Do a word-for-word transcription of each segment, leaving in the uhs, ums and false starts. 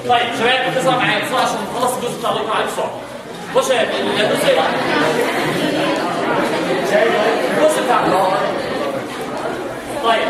طيب شباب تسمع معايا بسرعه عشان نخلص الجزء بتاع اللي عليه بسرعه. بص يا شباب الجزء ايه بقى؟ الجزء بتاع طيب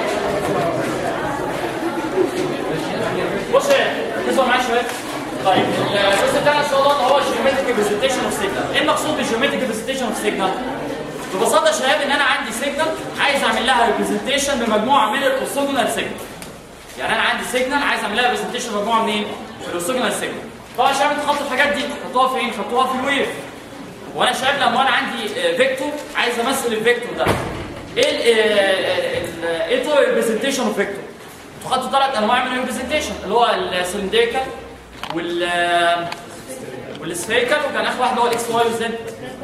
بص يا شباب تسمع معايا يا شباب. طيب الجزء بتاعنا ان شاء الله اللي هو الجيومتريك ريبريزنتيشن اوف سيجنال. ايه المقصود بالجيومتريك ريبريزنتيشن اوف سيجنال؟ ببساطه يا شباب ان انا عندي سيجنال عايز اعمل لها ريبريزنتيشن بمجموعه من الاورثوجونال سيجنال. يعني انا عندي سيجنال عايز اعمل لها ريبريزنتيشن بمجموعه منين؟ من الاورثوجونال سيجنال. طبعا يا شباب انتوا خدتوا الحاجات دي خدتوها فين؟ خدتوها في الويف. وانا يا شباب لما انا عندي فيكتور عايز امثل الفيكتور ده. ايه ايه طرق الريبريزنتيشن اوف فيكتور؟ انتوا خدتوا ثلاث انواع من الريبريزنتيشن اللي هو السلندريكال وال والسفيريكال وكان اخر واحد هو الاكس واي والزد.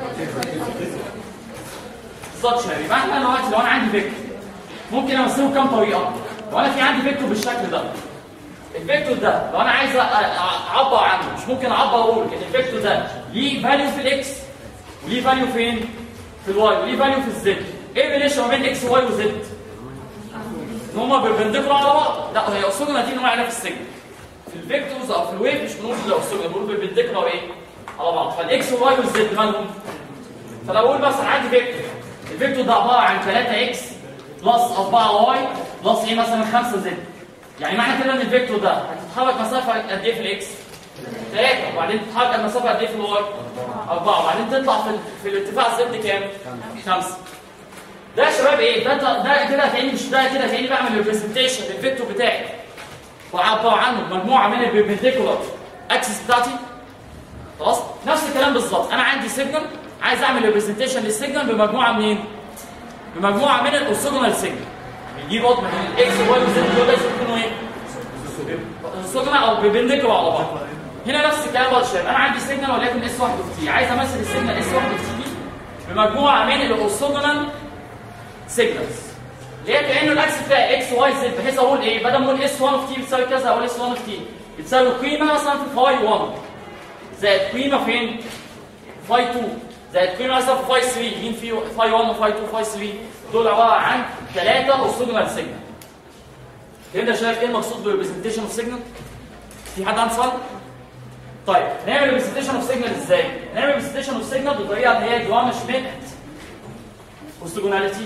بالظبط شباب. يبقى احنا دلوقتي لو انا عندي فيكتور ممكن امثله بكام طريقه؟ لو انا في عندي فيكتور بالشكل ده، الفيكتور ده لو انا عايز اعبر عنه مش ممكن اعبر اقول ان الفيكتور ده ليه فاليو في الاكس وليه فاليو فين؟ في الواي وليه فاليو في الزد. ايه الريليشن ما بين اكس وواي وزد؟ ان هما بيربنديكولار على بعض. لا هي اصولنا دي نوع في السيجنال. في الفيكتورز او في الويف مش بنقول الاصولنا بنقول بيربنديكولار ايه؟ على بعض. فالاكس والواي والزد مالهم؟ فلو اقول مثلا عندي فيكتور الفيكتور ده عباره عن ثلاثة اكس بلس أربعة واي بلس ايه مثلا خمسة زد. يعني معنى كده ان الفيكتور ده هتتحرك مسافه قد ايه في الاكس؟ ثلاثة وبعدين تتحرك المسافه قد ايه في الواي؟ أربعة وبعدين تطلع في, في الارتفاع زد كام؟ خمسة. ده يا شباب ايه؟ ده ده كده كاني مش ده كده كاني بعمل ريبريزنتيشن للفيكتور بتاعي وعبر عنه بمجموعه من البيربنديكولار اكسس بتاعتي. خلاص؟ نفس الكلام بالظبط. انا عندي سيجنال عايز اعمل ريبريزنتيشن للسيجنال بمجموعه منين؟ بمجموعه من الاورثوجونال سيجنال. دي برضه من الاكس واي وزد دول لازم يكونوا ايه؟ اورثوجونال او بيربنديكولار على بعض. هنا نفس الكلام برضه يا شباب. انا عندي سيجنال وليكن اس واحد اوف تي عايز امثل السيجنال اس واحد اوف تي دي بمجموعه من الاورثوجونال سيجنالز اللي هي كانه الاكس بتاعي اكس واي زد بحيث اقول ايه؟ بدل ما اقول اس واحد اوف تي بتساوي كذا اقول اس واحد اوف تي بتساوي قيمه مثلا في فاي واحد زائد قيمه فين؟ فاي اتنين زائد قيمه مثلا في فاي تلاتة. مين في فاي واحد وفاي اتنين وفاي تلاتة؟ دول عباره عن ثلاثه اورثوجونال سيجنال. فهمت يا شباب ايه المقصود بالريبريزنتيشن اوف سيجنال؟ في حد عنده سؤال؟ طيب نعمل ريبريزنتيشن اوف سيجنال ازاي؟ نعمل ريبريزنتيشن اوف سيجنال بطريقه اللي هي جرام شميت اورثوجوناليتي.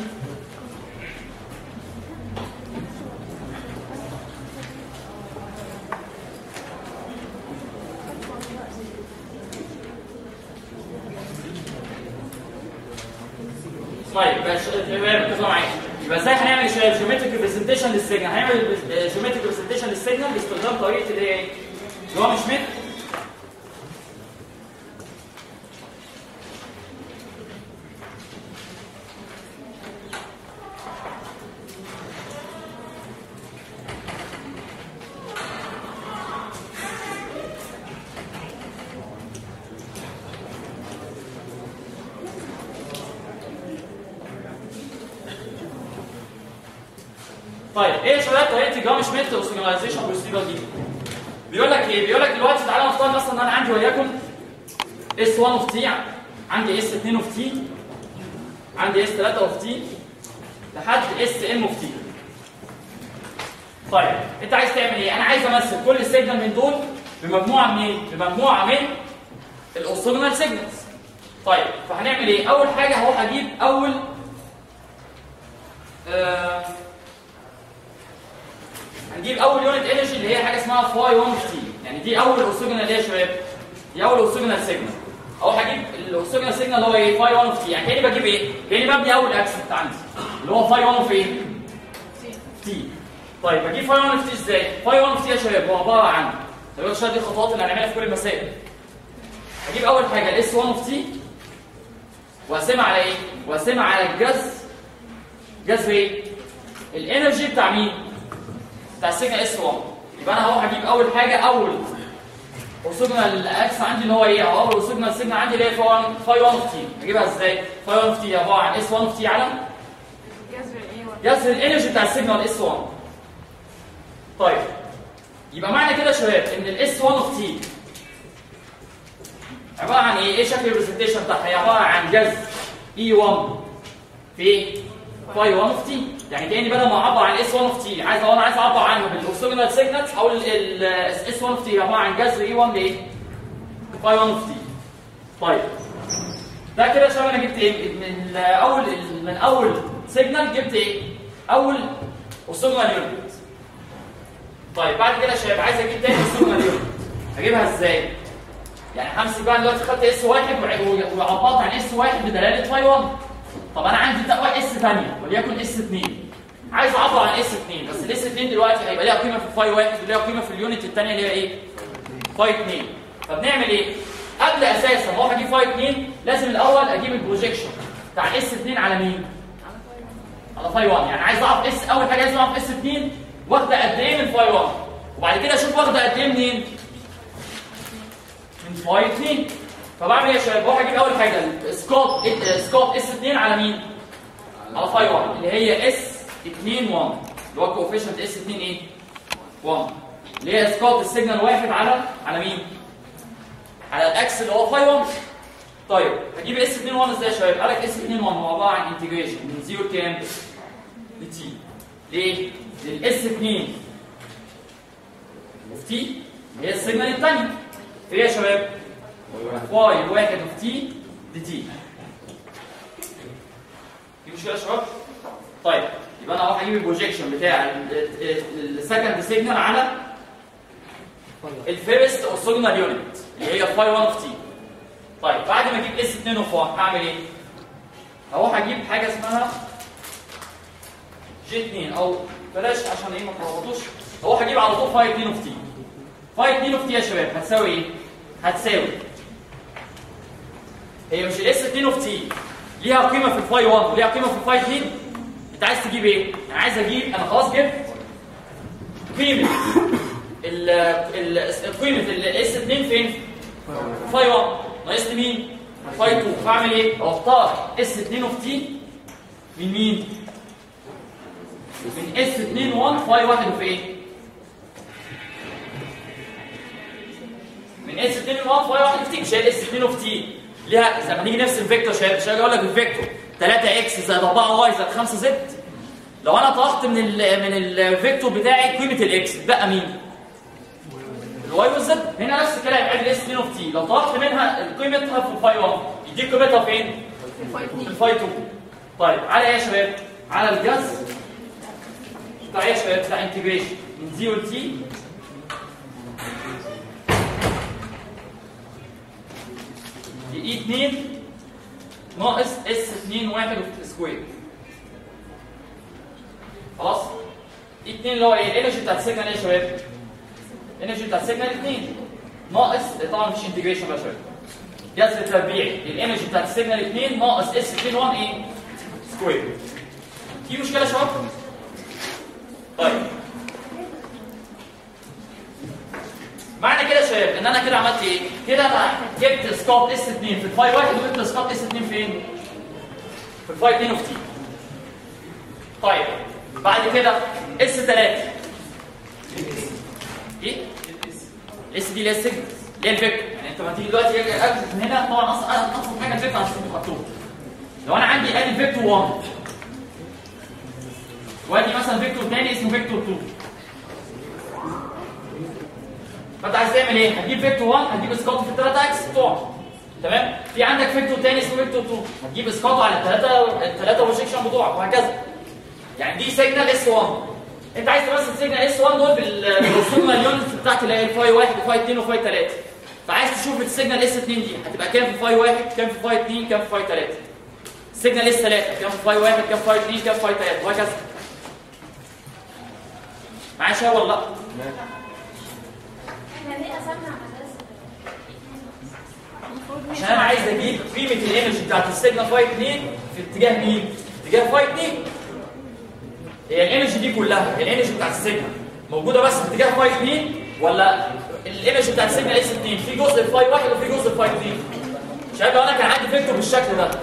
طيب يبقى شباب ركزوا معايا. يبقى ازاي هنعمل جيومتريك ريبريزنتيشن للسيجنال؟ هنعمل جيومتريك ريبريزنتيشن للسيجنال باستخدام طريقه اللي هي ايه؟ جرام شميت طيب ايه يا شباب طريقه جرام شميت اوسيجناليزيشن بروسيجر دي؟ بيقول لك ايه؟ بيقول لك دلوقتي تعالى نفترض مثلا ان انا عندي وليكن اس واحد اوف تي عندي اس اتنين اوف تي عندي اس تلاتة اوف تي لحد اس ام اوف تي. طيب انت عايز تعمل ايه؟ انا عايز امثل كل سيجنال من دول بمجموعه من بمجموعه من الاورثوجونال سيجنالز. طيب فهنعمل ايه؟ اول حاجه هو هجيب اول آه هنجيب اول يونت انرجي اللي هي حاجه اسمها فاي واحد تي. يعني دي اول اورثوجونال ايه يا شباب؟ دي اول اورثوجونال سيجنال. او هجيب الاورثوجونال سيجنال اللي هو ايه؟ فاي واحد تي. يعني كاني بجيب ايه؟ كاني ببني اول اكس بتاع عندي اللي هو فاي واحد في ايه؟ تي. طيب بجيب فاي واحد تي ازاي؟ فاي واحد تي يا شباب هو عباره عن طيب يا شباب دي الخطوات اللي هنعملها في كل المسائل. هجيب اول حاجه الاس واحد تي واقسمها على ايه؟ واقسمها على الجذر جذر ايه؟ الانرجي بتاع مين؟ بتاع السيجنال اس واحد. يبقى انا اهو هجيب اول حاجه اول اورثوجونال اكس عندي اللي هو ايه؟ او اول اورثوجونال سيجنال عندي اللي هي فاي واحد تي. هجيبها ازاي؟ فاي واحد تي عباره عن اس واحد تي على جذر الانرجي بتاع السيجنال اس واحد. طيب يبقى معنى كده يا شباب ان الاس واحد تي عباره عن ايه؟ ايه شكل الريبريزنتيشن بتاعها؟ هي عباره عن جذر اي واحد في فاي واحد تي. يعني كاني بدل ما اعبر عن اس واحد اوف تي عايز لو انا عايز اعبر عنه بالاورثوجونال سيجنال هقول اس واحد اوف تي عباره عن جذر اي واحد لايه؟ فاي واحد اوف تي. طيب ده كده شباب انا جبت ايه؟ من اول من اول سيجنال جبت ايه؟ اول اورثوجونال يونت. طيب بعد كده يا شباب عايز اجيب تاني اورثوجونال يونت هجيبها ازاي؟ يعني همسك بقى دلوقتي خدت اس واحد وعبرت عن اس واحد بدلاله فاي واحد. طب انا عندي تقوى اس ثانيه وليكن اس اثنين عايز اعبر عن اس اثنين بس الاس اثنين دلوقتي هيبقى ليها قيمه في فاي واحد وليها قيمه في اليونت الثانيه اللي هي ايه؟ فاي اثنين. فبنعمل ايه؟ قبل اساسا ما اروح اجيب فاي اثنين لازم الاول اجيب البروجيكشن بتاع اس اثنين على مين؟ على فاي واحد. يعني عايز اعرف اس اول حاجه لازم اعرف اس اثنين واخده قد ايه من فاي واحد وبعد كده اشوف واخده قد ايه منين؟ من فاي اثنين. فبعمل ايه يا شباب؟ بروح اجيب اول حاجه سكوت سكوت اس اثنين على مين؟ على فاي واحد اللي هي اس اثنين واحد اللي هو كوفيشنت اس اثنين ايه؟ واحد اللي هي سكوت السيجنال واحد على على مين؟ على الاكس اللي هو فاي واحد. طيب هجيب اس اثنين واحد ازاي يا شباب؟ قال لك اس اثنين واحد هو عباره عن انتجريشن من صفر لكام؟ لتي. ليه؟ للاس اثنين اوف تي اللي هي السيجنال الثانيه. ايه يا شباب؟ فاي واحد اوف تي دي تي. في مشكله يا شباب؟ طيب يبقى انا هروح اجيب البروجيكشن بتاع السكند سيجنال على الفيرست اورثوجونال يونت اللي هي فاي واحد اوف تي. طيب بعد ما اجيب اس اثنين اوف واحد هعمل ايه؟ هروح اجيب حاجه اسمها جي اثنين او بلاش عشان ايه ما تلخبطوش. هروح اجيب على طول فاي اثنين اوف تي. فاي اثنين اوف تي يا شباب هتساوي ايه؟ هتساوي هي مش الاس اثنين اوف تي ليها قيمه في الفاي واحد وليها قيمه في الفاي اثنين. انت عايز تجيب ايه؟ انا عايز اجيب انا خلاص جبت قيمه ال ال قيمه الاس اثنين فين؟ فاي واحد ناقص لي مين؟ فاي اثنين. فاعمل ايه؟ اختار اس اثنين اوف تي من مين؟ من اس اثنين واحد فاي واحد اوف ايه؟ من اس اثنين واحد فاي واحد اوف تي. مش هي الاس اثنين اوف تي ليها لما نيجي نفس الفيكتور شباب مش هاجي اقول لك الفيكتور ثلاثة اكس زائد أربعة واي زائد خمسة زد. لو انا طرحت من ال من الفيكتور بتاعي قيمه الاكس بقى مين؟ الواي والزد. هنا نفس الكلام ادي الاس اثنين اوف تي لو طرحت منها قيمتها في الفاي واحد يديك قيمتها فين؟ في الفاي اثنين. طيب على ايه يا شباب؟ على الجذر بتاع ايه يا شباب؟ بتاع انتجريشن من صفر لتي اي اثنين ناقص اس اثنين واحد سكوير. خلاص؟ اي اثنين اللي هو ايه؟ الانرجي بتاعت السيجنال ايه يا شباب؟ الانرجي بتاعت السيجنال اثنين ناقص طبعا مفيش انتجريشن بقى يا شباب. جذر تربيعي الانرجي بتاعت السيجنال اثنين ناقص اس اثنين واحد ايه؟ سكوير. في مشكله يا شباب؟ طيب معنى كده يا شباب ان انا كده عملت ايه؟ كده انا جبت سكوب اس اثنين في الفاي واحد وجبت سكوب اس اثنين فين؟ في الفاي اثنين اوف تي. طيب بعد كده اس ثلاثة ايه؟ الاس دي اللي هي السيجنال اللي هي الفيكتور. يعني انت لما تيجي دلوقتي اكتب من هنا طبعا اصلا اصلا حاجه الفيكتور عشان تبقى مكتوب. لو انا عندي ادي فيكتور واحد وادي مثلا فيكتور ثاني اسمه فيكتور اثنين. فانت عايز تعمل ايه؟ هتجيب فيكتور واحد هتجيب اسقاطه في الثلاثه اكس بتوعه. تمام؟ في عندك فيكتور ثاني اسمه فيكتور اثنين هتجيب اسقاطه على الثلاثه الثلاثه بروجيكشن بتوعك وهكذا. يعني دي سيجنال اس واحد. انت عايز تمثل سيجنال اس واحد دول بالاورثوجونال يونتس بتاعت اللي هي الفاي واحد وفاي اثنين وفاي ثلاثة. فعايز تشوف السيجنال اس اثنين دي هتبقى كام في فاي واحد كام في فاي اثنين كام في فاي ثلاثة. السيجنال اس ثلاثة كام في فاي واحد كام في فاي اثنين كام في فاي ثلاثة وهكذا. معايا شباب ولا لا؟ عشان انا عايز اجيب قيمه الانرجي بتاعت السيجنال فاي اثنين في اتجاه مين؟ اتجاه فاي اثنين. هي الانرجي دي كلها الانرجي بتاعت السيجنال موجوده بس في اتجاه فاي اثنين ولا الانرجي بتاعت السيجنال اس اثنين في جزء فاي واحد وفي جزء فاي اثنين؟ شايف لو انا كان عندي فيكتور بالشكل ده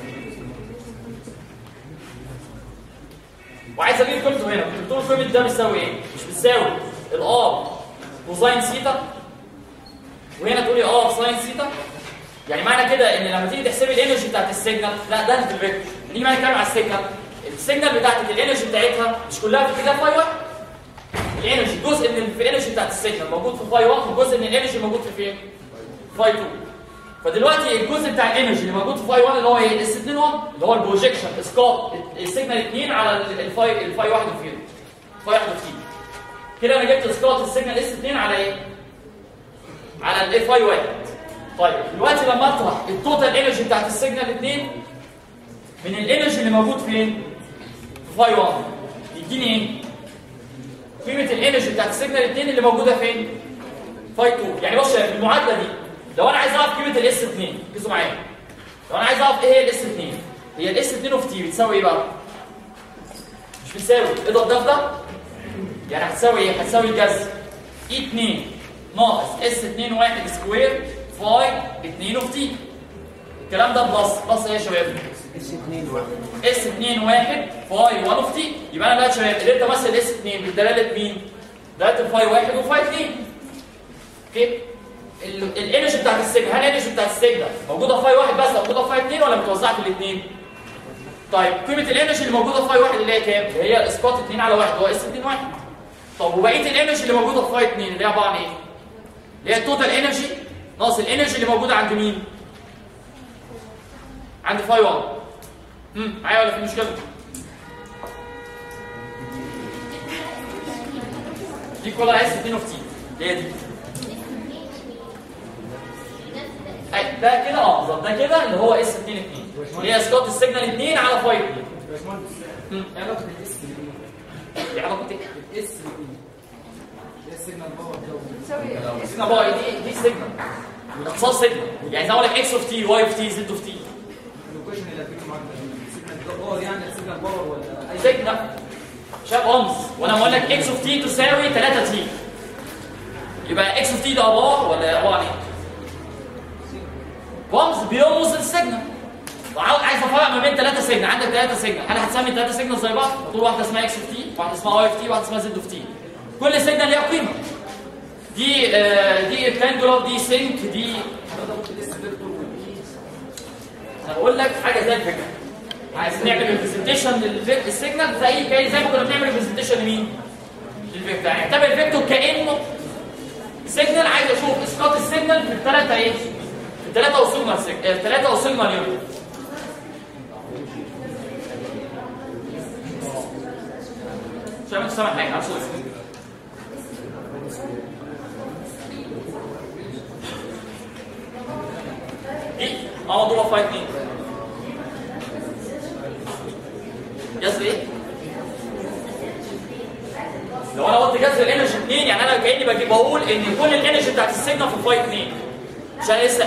وعايز اجيب قيمته هنا كنت قلت له قيمه ده بتساوي ايه؟ مش بتساوي الار كوزاين سيتا وهنا تقولي اه ساين سيتا. يعني معنى كده ان لما تيجي تحسبي الانرجي بتاعت السيجنال لا ده في الفيكتور. نيجي بقى نتكلم على السيجنال السيجنال بتاعتك الانرجي بتاعتها مش كلها في اتجاه فاي واحد. الانرجي جزء من الانرجي بتاعت السيجنال موجود في فاي واحد وجزء من الانرجي موجود في فين؟ فاي اتنين. فدلوقتي الجزء بتاع الانرجي اللي موجود في فاي واحد اللي هو ايه؟ اس اتنين واحد اللي هو البروجيكشن اسقاط السيجنال اتنين على الفاي الفاي واحد وفين؟ فاي واحد وفين. كده انا جبت اسقاط السيجنال اس اتنين على ايه؟ على الاف فاي واحد. طيب دلوقتي لما اطرح التوتال انرجي بتاعت السيجنال اتنين من الانرجي اللي موجود فين؟ في فاي واحد يديني ايه؟ قيمه الانرجي بتاعت السيجنال اتنين اللي موجوده فين؟ فاي اتنين. يعني بص في المعادله دي لو انا عايز اعرف قيمه الاس اتنين ركزوا معايا. لو انا عايز اعرف ايه هي الاس اتنين؟ هي الاس اتنين اوف تي بتساوي ايه بقى؟ مش بتساوي اضرب ده في ده يعني هتساوي ايه؟ هتساوي الجذر اي اتنين ناقص اس اتنين واحد سكوير فاي اتنين اوف تي. الكلام ده بلس بلس ايه يا شباب؟ اس اتنين واحد اس اتنين واحد فاي واحد اوف تي. يبقى انا دلوقتي يا شباب قدرت امثل اس اتنين بدلاله مين؟ دلاله فاي واحد وفاي اتنين. اوكي؟ الانرجي بتاعت السيجنال هل الانرجي بتاعت السيجنال موجوده في فاي واحد بس موجوده في فاي اتنين ولا متوزعه في الاثنين؟ طيب قيمه الانرجي اللي موجوده في فاي واحد اللي هي كام؟ اللي هي اسقاط اتنين على واحد هو اس اتنين واحد. طب وبقيه الانرجي اللي موجوده في فاي اتنين اللي هي عباره عن ايه؟ اللي هي التوتال انرجي ناقص الانرجي اللي موجوده عند مين؟ عند فاي واحد. امم معايا ولا في مشكله؟ دي كلها اس اتنين اوف تي اللي هي دي. اي ده كده اه بالظبط ده كده اللي هو اس اتنين اتنين اللي هي اسقاط السيجنال اتنين على فاي اتنين. يا باشمهندس ايه علاقه الاس بالايه؟ ايه علاقه ايه؟ الاس بالايه؟ ايه السيجنال باور ده؟ السيجنال باور دي دي سيجنال اختصار سيجنال يعني زي ما اقول لك اكس اوف تي واي اوف تي زد اوف تي. اللوكيشن اللي هتيجي معاك ده السيجنال باور يعني السيجنال باور ولا اي سيجنال شايف رمز وانا بقول لك اكس اوف تي تساوي تلاتة تي يبقى اكس اوف تي ده باور ولا عباره عن ايه؟ رمز بيرمز السيجنال. عايز افرق ما بين ثلاثه سيجنال عندك ثلاثه سيجنال هل هتسمي ثلاثه سيجنال زي بعض؟ طول واحده اسمها اكس اوف تي واحده اسمها واي اوف تي واحده اسمها زد اوف تي. كل سيجنال ليها قيمه. دي آه دي ريكتانجولار دي سينك دي انا بقول لك حاجه زي الفكره. عايز نعمل ريبريزنتيشن للسيجنال في اي كاين زي ما كنا بنعمل ريبريزنتيشن لمين؟ للفيكتور. يعني اعتبر الفيكتور كانه سيجنال عايز اشوف اسقاط السيجنال في الثلاثه ايه؟ في الثلاثه وصلنا الثلاثه وصلنا اليوم. مش عارف سامع حاجه عشان ايه؟ اه موضوع فايت اتنين جذر ايه؟ لو انا قلت جذر الانرجي اتنين يعني انا كاني بجيب بقول ان كل الانرجي بتاعت السيجنال في فايت اتنين عشان لسه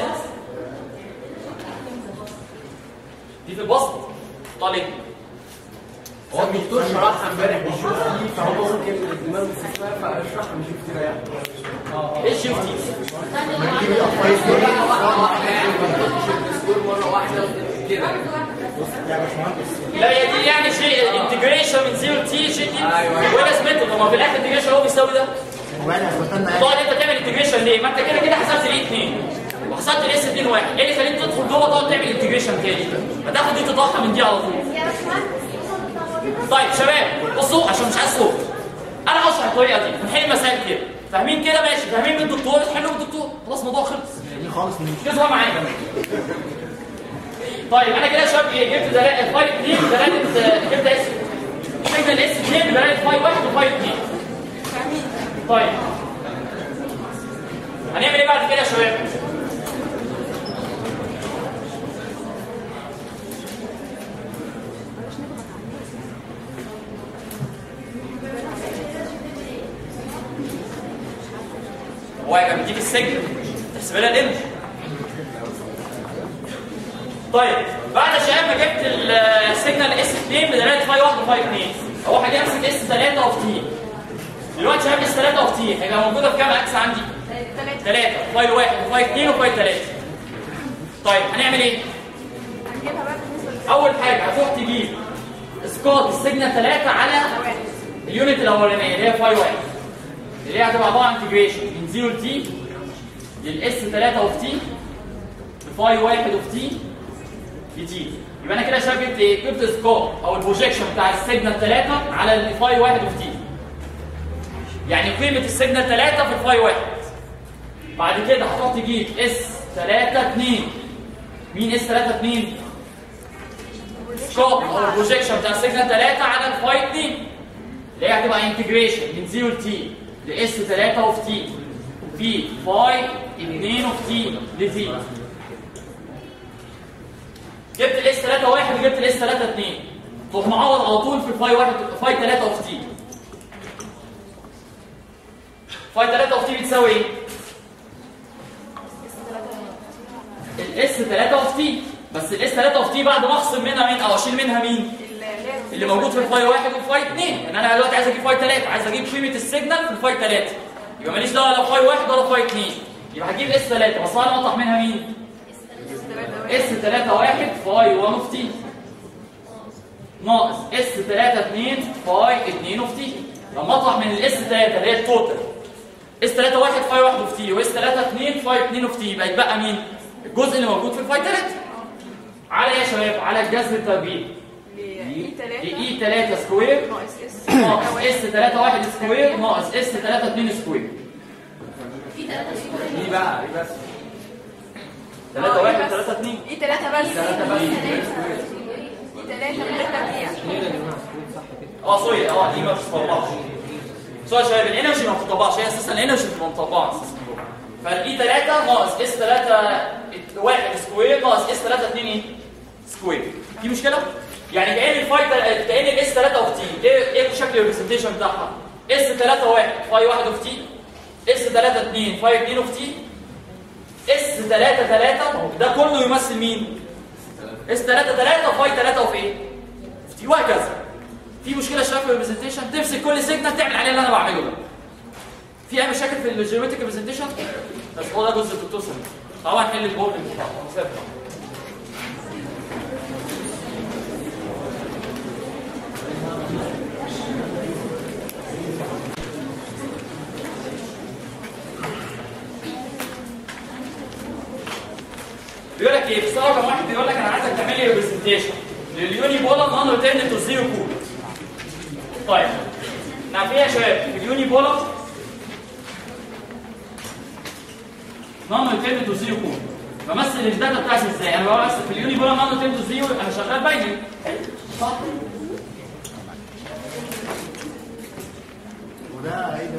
دي في البسط طالب هو الدكتور شرحها امبارح بيشوف دي فهو ممكن الدماغ الاستثمار فاشرحها مش كتير يعني. ايه الشيفت دي؟ بنجيب الافايز دول مره واحده كده يا باشمهندس. لا هي دي يعني شيء انتجريشن من زيرو تي شيء دي ولا سمعته طب ما في الاخر انتجريشن هو بيساوي ده. تقعد انت تعمل انتجريشن ليه؟ ما انت كده كده حسبت الاي اتنين وحسبت الاس اتنين واحد. ايه اللي خليك تدخل جوه تقعد تعمل انتجريشن تاني؟ ما تاخد دي تطلعها من دي على طول. طيب شباب بصوا عشان مش عايز صوت انا هشرح الطريقه دي نحل المسائل كده فاهمين كده ماشي فاهمين من الدكتور تحلوا من الدكتور خلاص الموضوع خلص دي خالص مش كده معايا. طيب انا كده يا شباب جبت دلاله فاي اتنين دلاله جبت اس جبت الاس اتنين دلاله فاي واحد وفاي اتنين. طيب هنعمل ايه بعد كده يا شباب؟ هو يبقى بيديك السجن تحسب لها الانرجي. طيب بعد يا شباب ما جبت السيجنال اس اتنين بدلاله فاي واحد وفاي اتنين اهو هاجي امسك اس تلاتة اوف تي. دلوقتي شباب اس تلاتة اوف تي هيبقى موجوده في كام اكس عندي؟ تلاتة فاي واحد وفاي اتنين وفاي تلاتة. طيب هنعمل ايه؟ اول حاجه هتروح تجيب اسقاط السيجنال تلاتة على اليونت الاولانيه اللي هي فاي واحد اللي هي هتبقى عباره عن انتجريشن من زيرو لتي للاس تلاتة اوف تي لفاي واحد اوف تي لتي. يبقى انا كده شايف جبت ايه؟ جبت سكوب او البروجيكشن بتاع السيجنال ثلاثة على الفاي واحد اوف تي. يعني قيمه السيجنال ثلاثة في الفاي واحد. بعد كده هتروح تجيب اس ثلاثة اتنين. مين اس ثلاثة اتنين؟ سكوب او البروجيكشن بتاع السيجنال ثلاثة على الفاي اتنين. اللي هي هتبقى انتجريشن من صفر ل تي لاس ثلاثة اوف تي في فاي اتنين اوف تي لتي. جبت الاس ثلاثة واحد وجبت الاس ثلاثة اتنين. تروح معوض على طول في الفاي واحد فاي ثلاثة اوف تي. فاي ثلاثة اوف تي بتساوي ايه؟ الاس ثلاثة اوف تي. بس الاس ثلاثة اوف تي بعد ما اخصم منها مين او اشيل منها مين؟ اللي موجود في الفاي واحد والفاي اتنين. لان انا دلوقتي عايز اجيب فاي ثلاثة، عايز اجيب قيمه السيجنال في الفاي ثلاثة. يبقى ماليش دعوه لا فاي واحد ولا فاي اتنين. يبقى هجيب اس ثلاثة بس انا اقطع منها مين؟ اس ثلاثة واحد فاي واحد اوف تي ناقص اس ثلاثة اتنين فاي اتنين اوف تي. لما اطلع من الاس ثلاثة اللي هي التوتال اس ثلاثة واحد فاي واحد اوف تي واس ثلاثة اتنين فاي اتنين اوف تي، يبقى يتبقى مين؟ الجزء اللي موجود في الفاي ثلاثة. على ايه يا شباب؟ على الجذر التربيعي لاي ثلاثة سكوير ناقص اس ثلاثة واحد سكوير ناقص اس ثلاثة اتنين سكوير. ايه بقى؟ ايه بس؟ ثلاثة واحد ثلاثة اتنين. ايه ثلاثة بس؟ ثلاثة بس. ايه ثلاثة من غير تربيع. اه سوري اه دي ما بتطبقش. سوري يا شباب الانرجي ما بتطبقش، هي اساسا الانرجي بتبقى مطبقه اساسا. فالاي ثلاثة ناقص اس ثلاثة واحد سكوير ناقص اس ثلاثة اتنين ايه؟ سكوير. في مشكله؟ يعني كأن الفاي كأن الاس ثلاثة اوف تي ايه ايه شكل الريبريزنتيشن بتاعها؟ اس ثلاثة واحد فاي واحد اوف تي اس ثلاثة اتنين فاي اتنين اوف تي اس ثلاثة ثلاثة ده كله يمثل مين؟ اس ثلاثة ثلاثة فاي ثلاثة اوف ايه؟ اوف تي وهكذا. في مشكله شباب في الريبريزنتيشن؟ تمسك كل سيجنال تعمل عليه اللي انا بعمله ده. في اي مشاكل في الجيومتريك ريبريزنتيشن؟ بس هو ده جزء الدكتور سامي. طبعا نحل البروبلم بتاعه. بيقول لك ايه؟ في سؤال رقم واحد بيقول لك انا عايزك تعمل لي ريبريزنتيشن لليوني بولر نون ريتيرن تو زيرو كود. طيب عارفين يا شباب في اليوني بولر نون ريتيرن تو زيرو كود بمثل الداتا بتاعتي ازاي؟ انا بمثل في اليوني بولر نون ريتيرن تو زيرو انا شغال باينري صح؟ وده ايه ده؟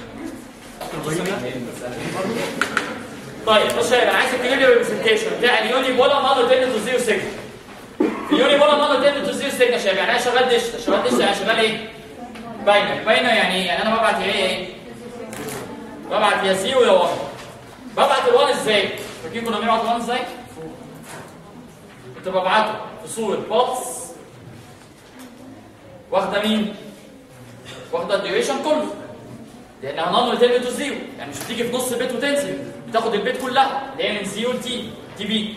طيب بص يا شباب انا عايزك تجيب لي الريبريزنتيشن بتاع اليوني بولر نون ريتيرن تو زيرو سيجنال. اليوني بولر نون ريتيرن تو زيرو سيجنال يا شباب يعني انا شغال ديجيتال، شغال ديجيتال يعني شغال ايه؟ باينري. باينري يعني ايه؟ يعني انا ببعت يا ايه؟ ببعت يا زيرو يا واحد. ببعت ال1 ازاي؟ فاكرين كنا بنبعت ال1 ازاي؟ كنت ببعته في صورة بولس واخده مين؟ واخده الديوريشن كله. لانها نون ريتيرن تو زيرو، يعني مش بتيجي في نص البيت وتنزل، بتاخد البيت كلها اللي هي من زيرو لتي تي بي.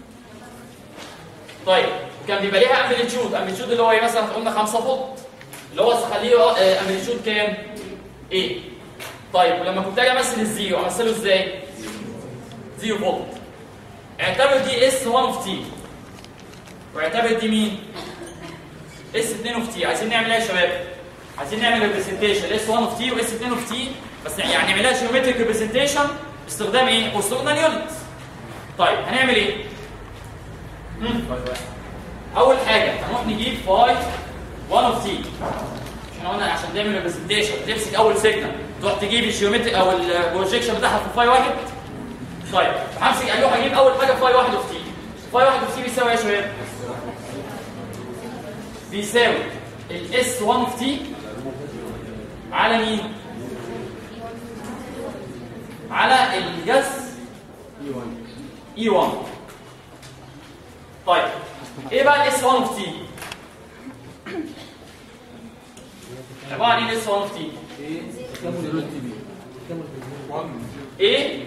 طيب وكان بيبقى ليها امبليتيود، امبليتيود اللي هو ايه مثلا قلنا خمسة فولت اللي هو خليه امبليتيود كام؟ ايه؟ طيب ولما كنت اجي امثل الزيرو امثله ازاي؟ زيرو فولت. اعتبر دي اس واحد اوف تي واعتبر دي مين؟ اس اتنين اوف تي. عايزين نعمل ايه يا شباب؟ عايزين نعمل ريبريزنتيشن اس واحد اوف تي واس اتنين اوف تي بس يعني نعملها جيومتريك ريبريزنتيشن باستخدام ايه؟ باستخدام يونت. طيب هنعمل ايه؟ اول حاجه هنروح نجيب فاي واحد اوف تي. احنا قلنا عشان نعمل ريبريزنتيشن تمسك اول سيجنال تروح تجيب الجيومتريك او البروجيكشن بتاعها في فاي واحد. طيب همسك اروح اجيب اول حاجه فاي واحد اوف تي. فاي واحد اوف تي بيساوي ايه يا شباب؟ بيساوي الاس واحد اوف تي على مين؟ على الجذر اي واحد. طيب ايه بقى الاس واحد اوف تي؟ عباره عن ايه الاس واحد اوف تي؟ ايه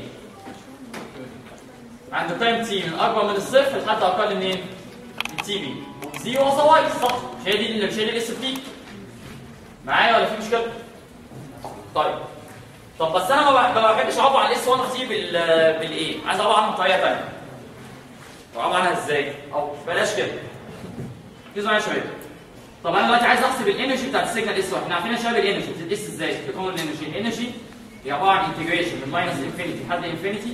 عند تايم تي من اكبر من الصفر لحد اقل من ايه؟ من تي بي. زيرو وصواي صح؟ مش هي دي اللي مش هي دي الاس اوف تي؟ معايا ولا في مشكله؟ طيب طب بس انا ما بحبش اعبر عن الاس واحد اوف تي بال بالايه؟ عايز اعبر عنها بطريقه ثانيه. اعبر عنها ازاي؟ او بلاش كده. ركزوا معايا شويه. طب انا دلوقتي عايز احسب الانرجي بتاعت السيجنال اس واحد. احنا عارفين يا شباب الانرجي بتتقيس ازاي؟ بتكون الانرجي الانرجي هي عباره عن انتجريشن من ماينس انفينيتي لحد انفينيتي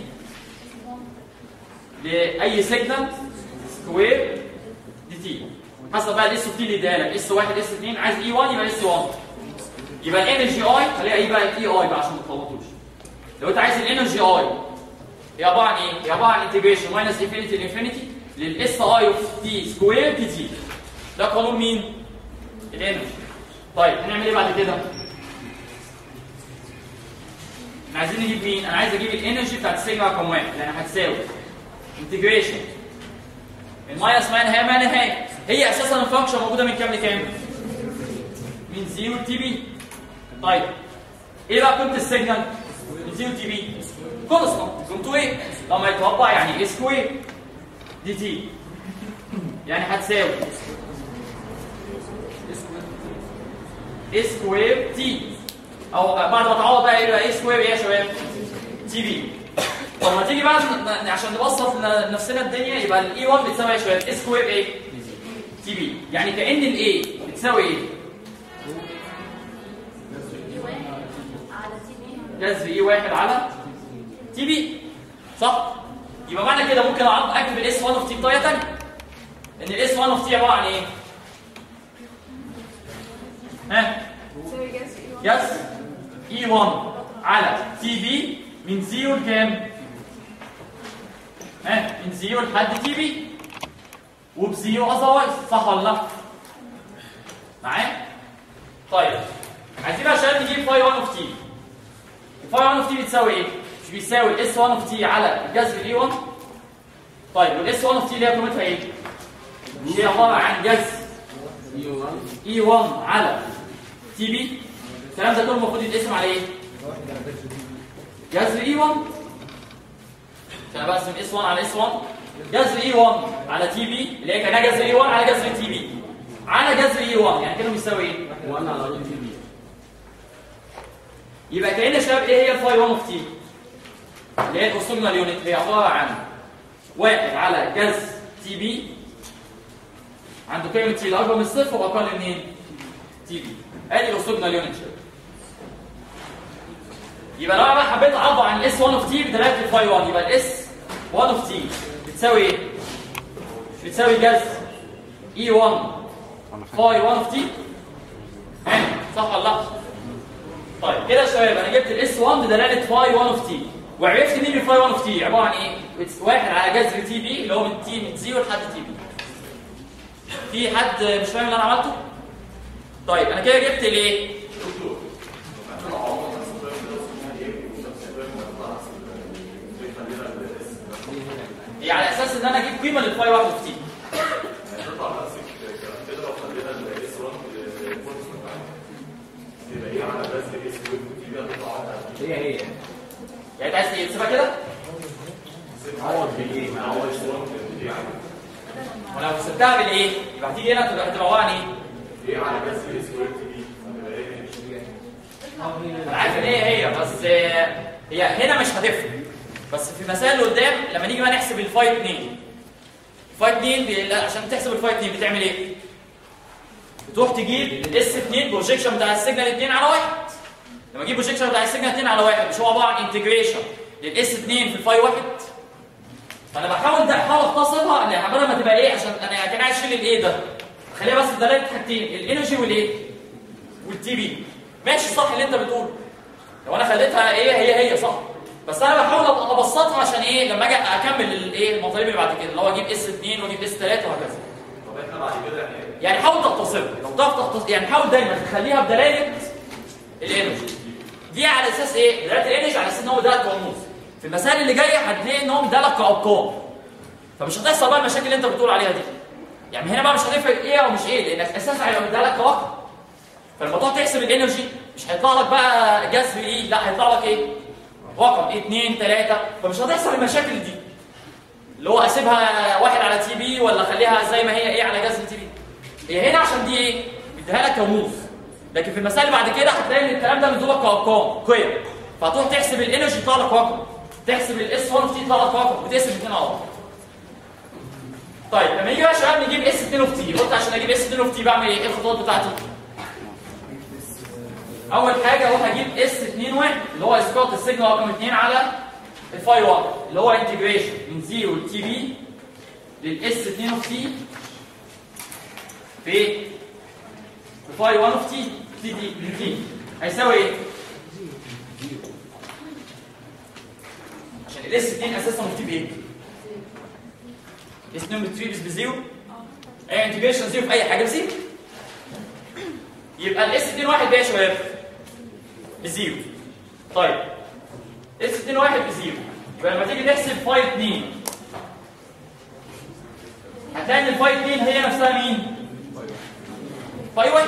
لاي سيجنال سكوير دي تي، حسب بقى الاس اوف تي اللي اداها لك، اس واحد اس اتنين، عايز اي واحد يبقى اس واحد، يبقى الانرجي اي خليها ايه بقى؟ اي اي بقى عشان ما تتلخبطوش. لو انت عايز الانرجي اي هي عباره عن ايه؟ هي عباره عن انتجريشن ماينس انفينيتي لانفينيتي للاس اي اوف تي سكوير دي تي. ده قانون مين؟ الانرجي. طيب هنعمل ايه بعد كده؟ احنا عايزين نجيب مين؟ انا عايز اجيب الانرجي بتاعت السيجما رقم واحد، لان هتساوي انتجريشن الماينس ما نهايه ما نهايه. هي اساسا الفانكشن موجوده من كام لكام؟ من زيرو لتي بي. طيب ايه بقى قيمه السيجنال؟ من زيرو لتي بي كونستانت، قيمته ايه؟ لما يتوضع يعني ايه سكوير دي تي، يعني هتساوي ايه سكوير تي، او بعد ما تعوض بقى ايه بقى ايه سكوير ايه يا شباب؟ تي بي. طب ما تيجي بقى عشان نبسط لنفسنا الدنيا، يبقى الاي واحد بتساوي ايه يا شباب؟ ايه سكوير ايه؟ تي بي. يعني كأن الاي بتساوي ايه؟ جذر اي واحد على تي بي، صح؟ يبقى معنى كده ممكن اكتب الاس واحد اوف تي بطريقه ثانيه، ان الاس واحد اوف تي عباره عن ايه؟ ها؟ يس اي واحد على تي بي من زيرو لكام؟ ها؟ من زيرو لحد تي بي وبزيرو اذروايز، صح ولا لا؟ معايا؟ طيب عايزين عشان نجيب فاي واحد اوف تي. الفاي واحد اوف تي بتساوي ايه؟ مش بيساوي الاس واحد اوف تي على الجذر الاي واحد؟ طيب والاس واحد اوف تي اللي هي قيمتها ايه؟ هي عباره عن جذر اي واحد على تي بي. الكلام ده كله المفروض يتقسم على ايه؟ جذر اي واحد. عشان بقسم اس واحد على اس واحد، جذر اي واحد على تي بي اللي هي كانها جذر اي واحد على جذر تي بي على جذر اي واحد، يعني كده بيساوي ايه؟ واحد على روت تي بي. يبقى كأن يا شباب ايه هي الفاي واحد اوف تي؟ اللي هي الاورثوجونال يونت، اللي هي عباره عن واحد على جذر تي بي عنده قيمه تي الاكبر من الصفر واقل منين؟ تي بي. ادي الاورثوجونال يونت شباب. يبقى لو انا بقى حبيت اعبر عن الاس واحد اوف تي بدلاله الفاي واحد، يبقى الاس واحد اوف تي بتساوي ايه؟ بتساوي جذر اي واحد فاي واحد اوف تي. ها صح ولا لا؟ طيب كده يا شباب انا جبت الاس واحد بدلاله فاي واحد اوف تي، وعرفت مين الفاي واحد اوف تي عباره عن ايه؟ واحد على جذر تي بي اللي هو من تي من زيرو لحد تي بي. في حد مش فاهم اللي انا عملته؟ طيب انا كده جبت الايه؟ هي على اساس ان انا اجيب قيمه للفاي واحد اوف تي. هي هي يعني انت عايز ايه؟ تسيبها كده؟ عوض بالايه؟ ما عوضش ولو سبتها بالايه؟ يبقى هتيجي هنا تبقى هتبقى عباره عن ايه؟ ايه على جذر سكوير تي بي؟ انا عارف ان هي هي بس هي هنا مش هتفرق، بس في المسائل اللي قدام لما نيجي بقى نحسب الفاي اتنين. الفاي اتنين بي... عشان تحسب الفاي اتنين بتعمل ايه؟ بتروح تجيب اس اتنين بروجيكشن بتاع السيجنال اتنين على واحد. لما اجيب بروجيكشن بتاع السيجنال اتنين على واحد مش هو عباره عن انتجريشن للاس اتنين في الفاي واحد؟ فانا بحاول ده احاول اختصرها بدل ما تبقى ايه، عشان انا كان عايز اشيل الايه ده، خليها بس بدلاله حاجتين، الانرجي والايه؟ والتي بي. ماشي صح اللي انت بتقوله. لو انا خليتها ايه هي هي صح، بس انا بحاول ابسطها عشان ايه لما اجي اكمل الايه المطالب اللي بعد كده اللي هو اجيب اس اتنين واجيب اس تلاتة وهكذا. طب احنا بعد كده يعني يعني حاول تختصرها، لو تعرف تختصر يعني حاول دايما تخليها بدلاله الانرجي. دي على اساس ايه؟ دلاله الانرجي على اساس ان هو ده القانون. في المسائل اللي جايه هتلاقي ان هو مدالك كارقام، فمش هتحصل بقى المشاكل اللي انت بتقول عليها دي. يعني هنا بقى مش هتفرق ايه او مش ايه، لانك اساسا هيبقى مدالك كرقم. فلما تقعد تحسب الانرجي مش هيطلع لك بقى جذر ايه، لا هيطلع لك ايه؟ رقم اتنين تلاتة، فمش هتحصل المشاكل دي. اللي هو اسيبها واحد على تي بي ولا اخليها زي ما هي ايه على جذر تي بي. هي هنا عشان دي ايه؟ بيديها لك كرموز. لكن في المسائل اللي بعد كده هتلاقي ان الكلام ده مديلك كارقام قيم. فهتروح تحسب الانرجي يطلع لك رقم، تحسب الاس واحد تي يطلع لك رقم، وتقسم الاثنين على بعض. طيب لما يجي بقى يا شباب نجيب اس اتنين اوف تي، قلت عشان اجيب اس اتنين اوف تي بعمل ايه؟ ايه الخطوات بتاعتي؟ اول حاجه اروح اجيب اس اتنين واحد اللي هو اسقاط السيجنال رقم اتنين على الفاي واحد اللي هو انتجريشن من صفر لتي بي للاس اتنين اوف تي في فاي واحد اوف تي تي دي تي هيساوي ايه؟ عشان الاس اتنين اساسا اوف تي بايه؟ اس اتنين بتريبس بزيرو اي انتجريشن زيرو في اي حاجه بزيرو يبقى الاس اتنين واحد ده يا شباب بزيرو. طيب اس اتنين واحد بزيرو يبقى لما تيجي تحسب فاي اتنين هتلاقي ان الفاي اتنين هي نفسها مين؟ فاي واحد.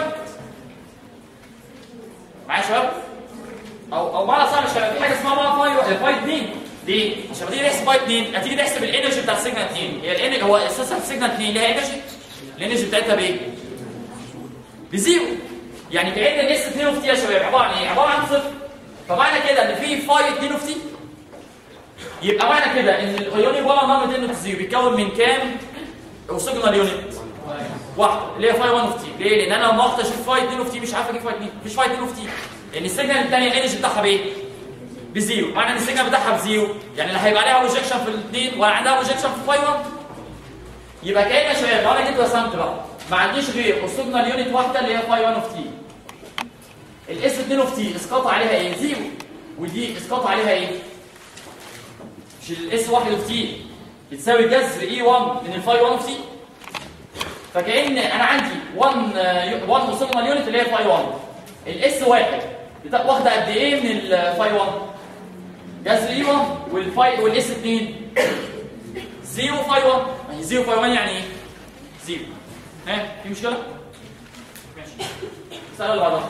معايا يا شباب؟ او او معنى صح يا شباب في حاجه اسمها بقى فاي فاي اتنين ليه؟ عشان لما تيجي تحسب فاي اتنين هتيجي تحسب الانرجي بتاع السيجنال اتنين، هي الانرجي هو اساسا السيجنال اتنين ليها انرجي الانرجي بتاعتها بايه؟ بزيرو. يعني كأن الاس اتنين اوف تي يا شباب عباره عن ايه؟ عباره عن صفر. فمعنى كده ان في فاي اتنين اوف تي يبقى معنى كده ان الايونيك ولا نمبر اتنين اوف زيرو بيتكون من كام؟ سيجنال يونت واحده اللي هي فاي واحد اوف تي. ليه؟ لان انا لما اخد اشوف فاي اتنين اوف تي مش عارف اجيب فاي اتنين، مفيش فاي اتنين اوف تي لان السيجنال الثانيه الانرجي بتاعها بايه؟ بزيرو. معنى ان السيجنال بتاعها بزيرو يعني اللي هيبقى عليها بروجكشن في الاثنين ولا عندها بروجكشن في فاي واحد. يبقى كأن يا شباب لو انا جيت رسمت بقى ما عنديش غير السيجنال يونت واحده اللي هي فاي واحد اوف تي. الاس اتنين اوف تي اسقاط عليها ايه؟ زيرو. ودي اسقاط عليها ايه؟ مش الاس واحد اوف تي بتساوي جذر اي واحد من الفاي واحد اوف تي. فكأن انا عندي واحد واحد سيجنال يونت اللي هي فاي واحد. الاس واحد واخده قد ايه من الفاي واحد؟ جذر اي واحد والفاي والاس اتنين زيرو فاي واحد. يعني زيرو فاي واحد يعني ايه؟ زيرو. ها في مشكله؟ ماشي. السؤال اللي بعدها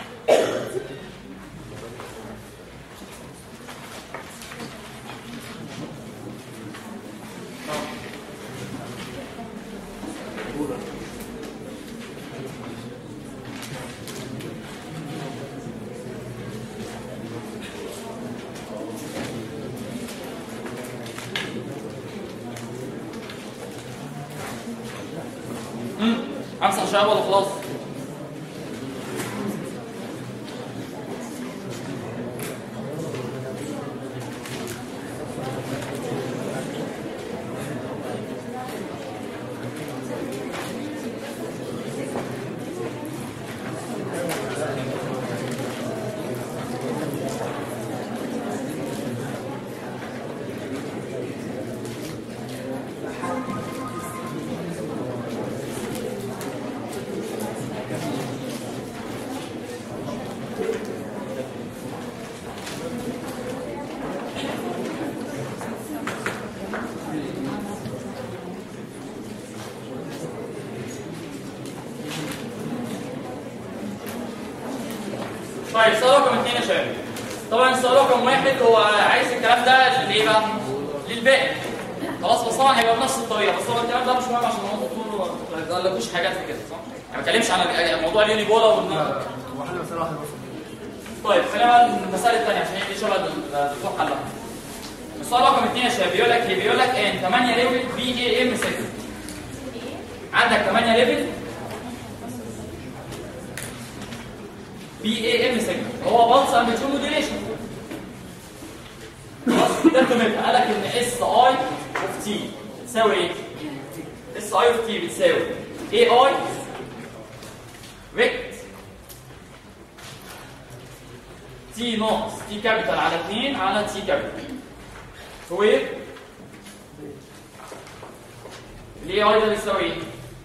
امسح شباب ولا خلاص؟ طيب السؤال رقم اثنين يا شباب. طبعا السؤال رقم واحد هو عايز الكلام ده ليه بقى؟ للباقي. خلاص بس طبعا هيبقى بنفس الطريقه، بس طبعا الكلام ده مش مهم عشان الموضوع ما تغلبوش حاجات في كده صح؟ يعني ما بتكلمش عن موضوع اليوني بولا وال هو حل مساله واحده بس. طيب خلينا بقى المسائل الثانيه عشان هي دي شبه الدكتور حلها. السؤال رقم اثنين يا شباب بيقول لك ايه؟ بيقول لك ان ثمانية ليفل بي اي ام سيجنال. عندك ثمانية ليفل بي اي ام سيجنال هو بالس امبليتيود موديوليشن. خلاص ده قيمتها قال لك ان اس اي اوف تي بتساوي ايه؟ اس اي اوف تي بتساوي اي اي ريكت تي ناقص تي كابيتال على اثنين على تي كابيتال. هو ايه؟ الاي اي ده بيساوي ايه؟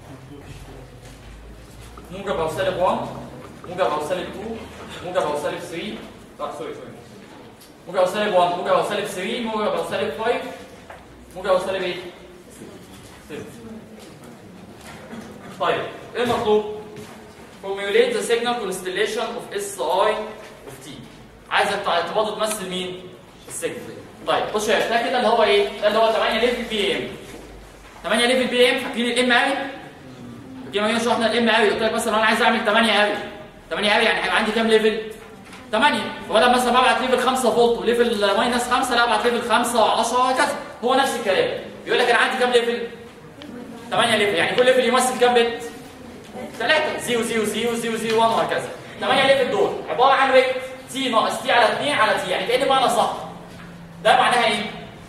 موجب او سالب واحد موجب او سالب اتنين موجب او سالب ثلاثة لا سوري سوري موجب او سالب واحد موجب او سالب ثلاثة موجب او سالب خمسة موجب او سالب ايه؟ ستة. طيب ايه المطلوب؟ formulate the signal constellation of اس اي of t. عايزك تبقى تمثل مين؟ السيجنال. طيب بصوا يا ده كده اللي هو ايه؟ ده اللي هو ثمانية ليفل بي ام. ثمانية ليفل بي ام فاكرين الام قوي؟ كده ما شرحنا الام قوي قلت لك مثلا لو انا عايز اعمل ثمانية قوي ثمانية قوي يعني هيبقى عندي كام ليفل؟ ثمانية. ولا مثلا ببعت ليفل خمسة فولت وليفل ماينس خمسة لا ابعت ليفل خمسة وعشرة وهكذا. هو نفس الكلام. يقول لك انا عندي كام ليفل؟ ثمانية ليفل، يعني كل ليفل يمثل كام بت؟ ثلاثة، صفر صفر صفر صفر صفر واحد وهكذا. ثمانية ليفل دول عبارة عن ريت تي ناقص تي على اثنين على تي، يعني كأن معنى صح. ده معناها ايه؟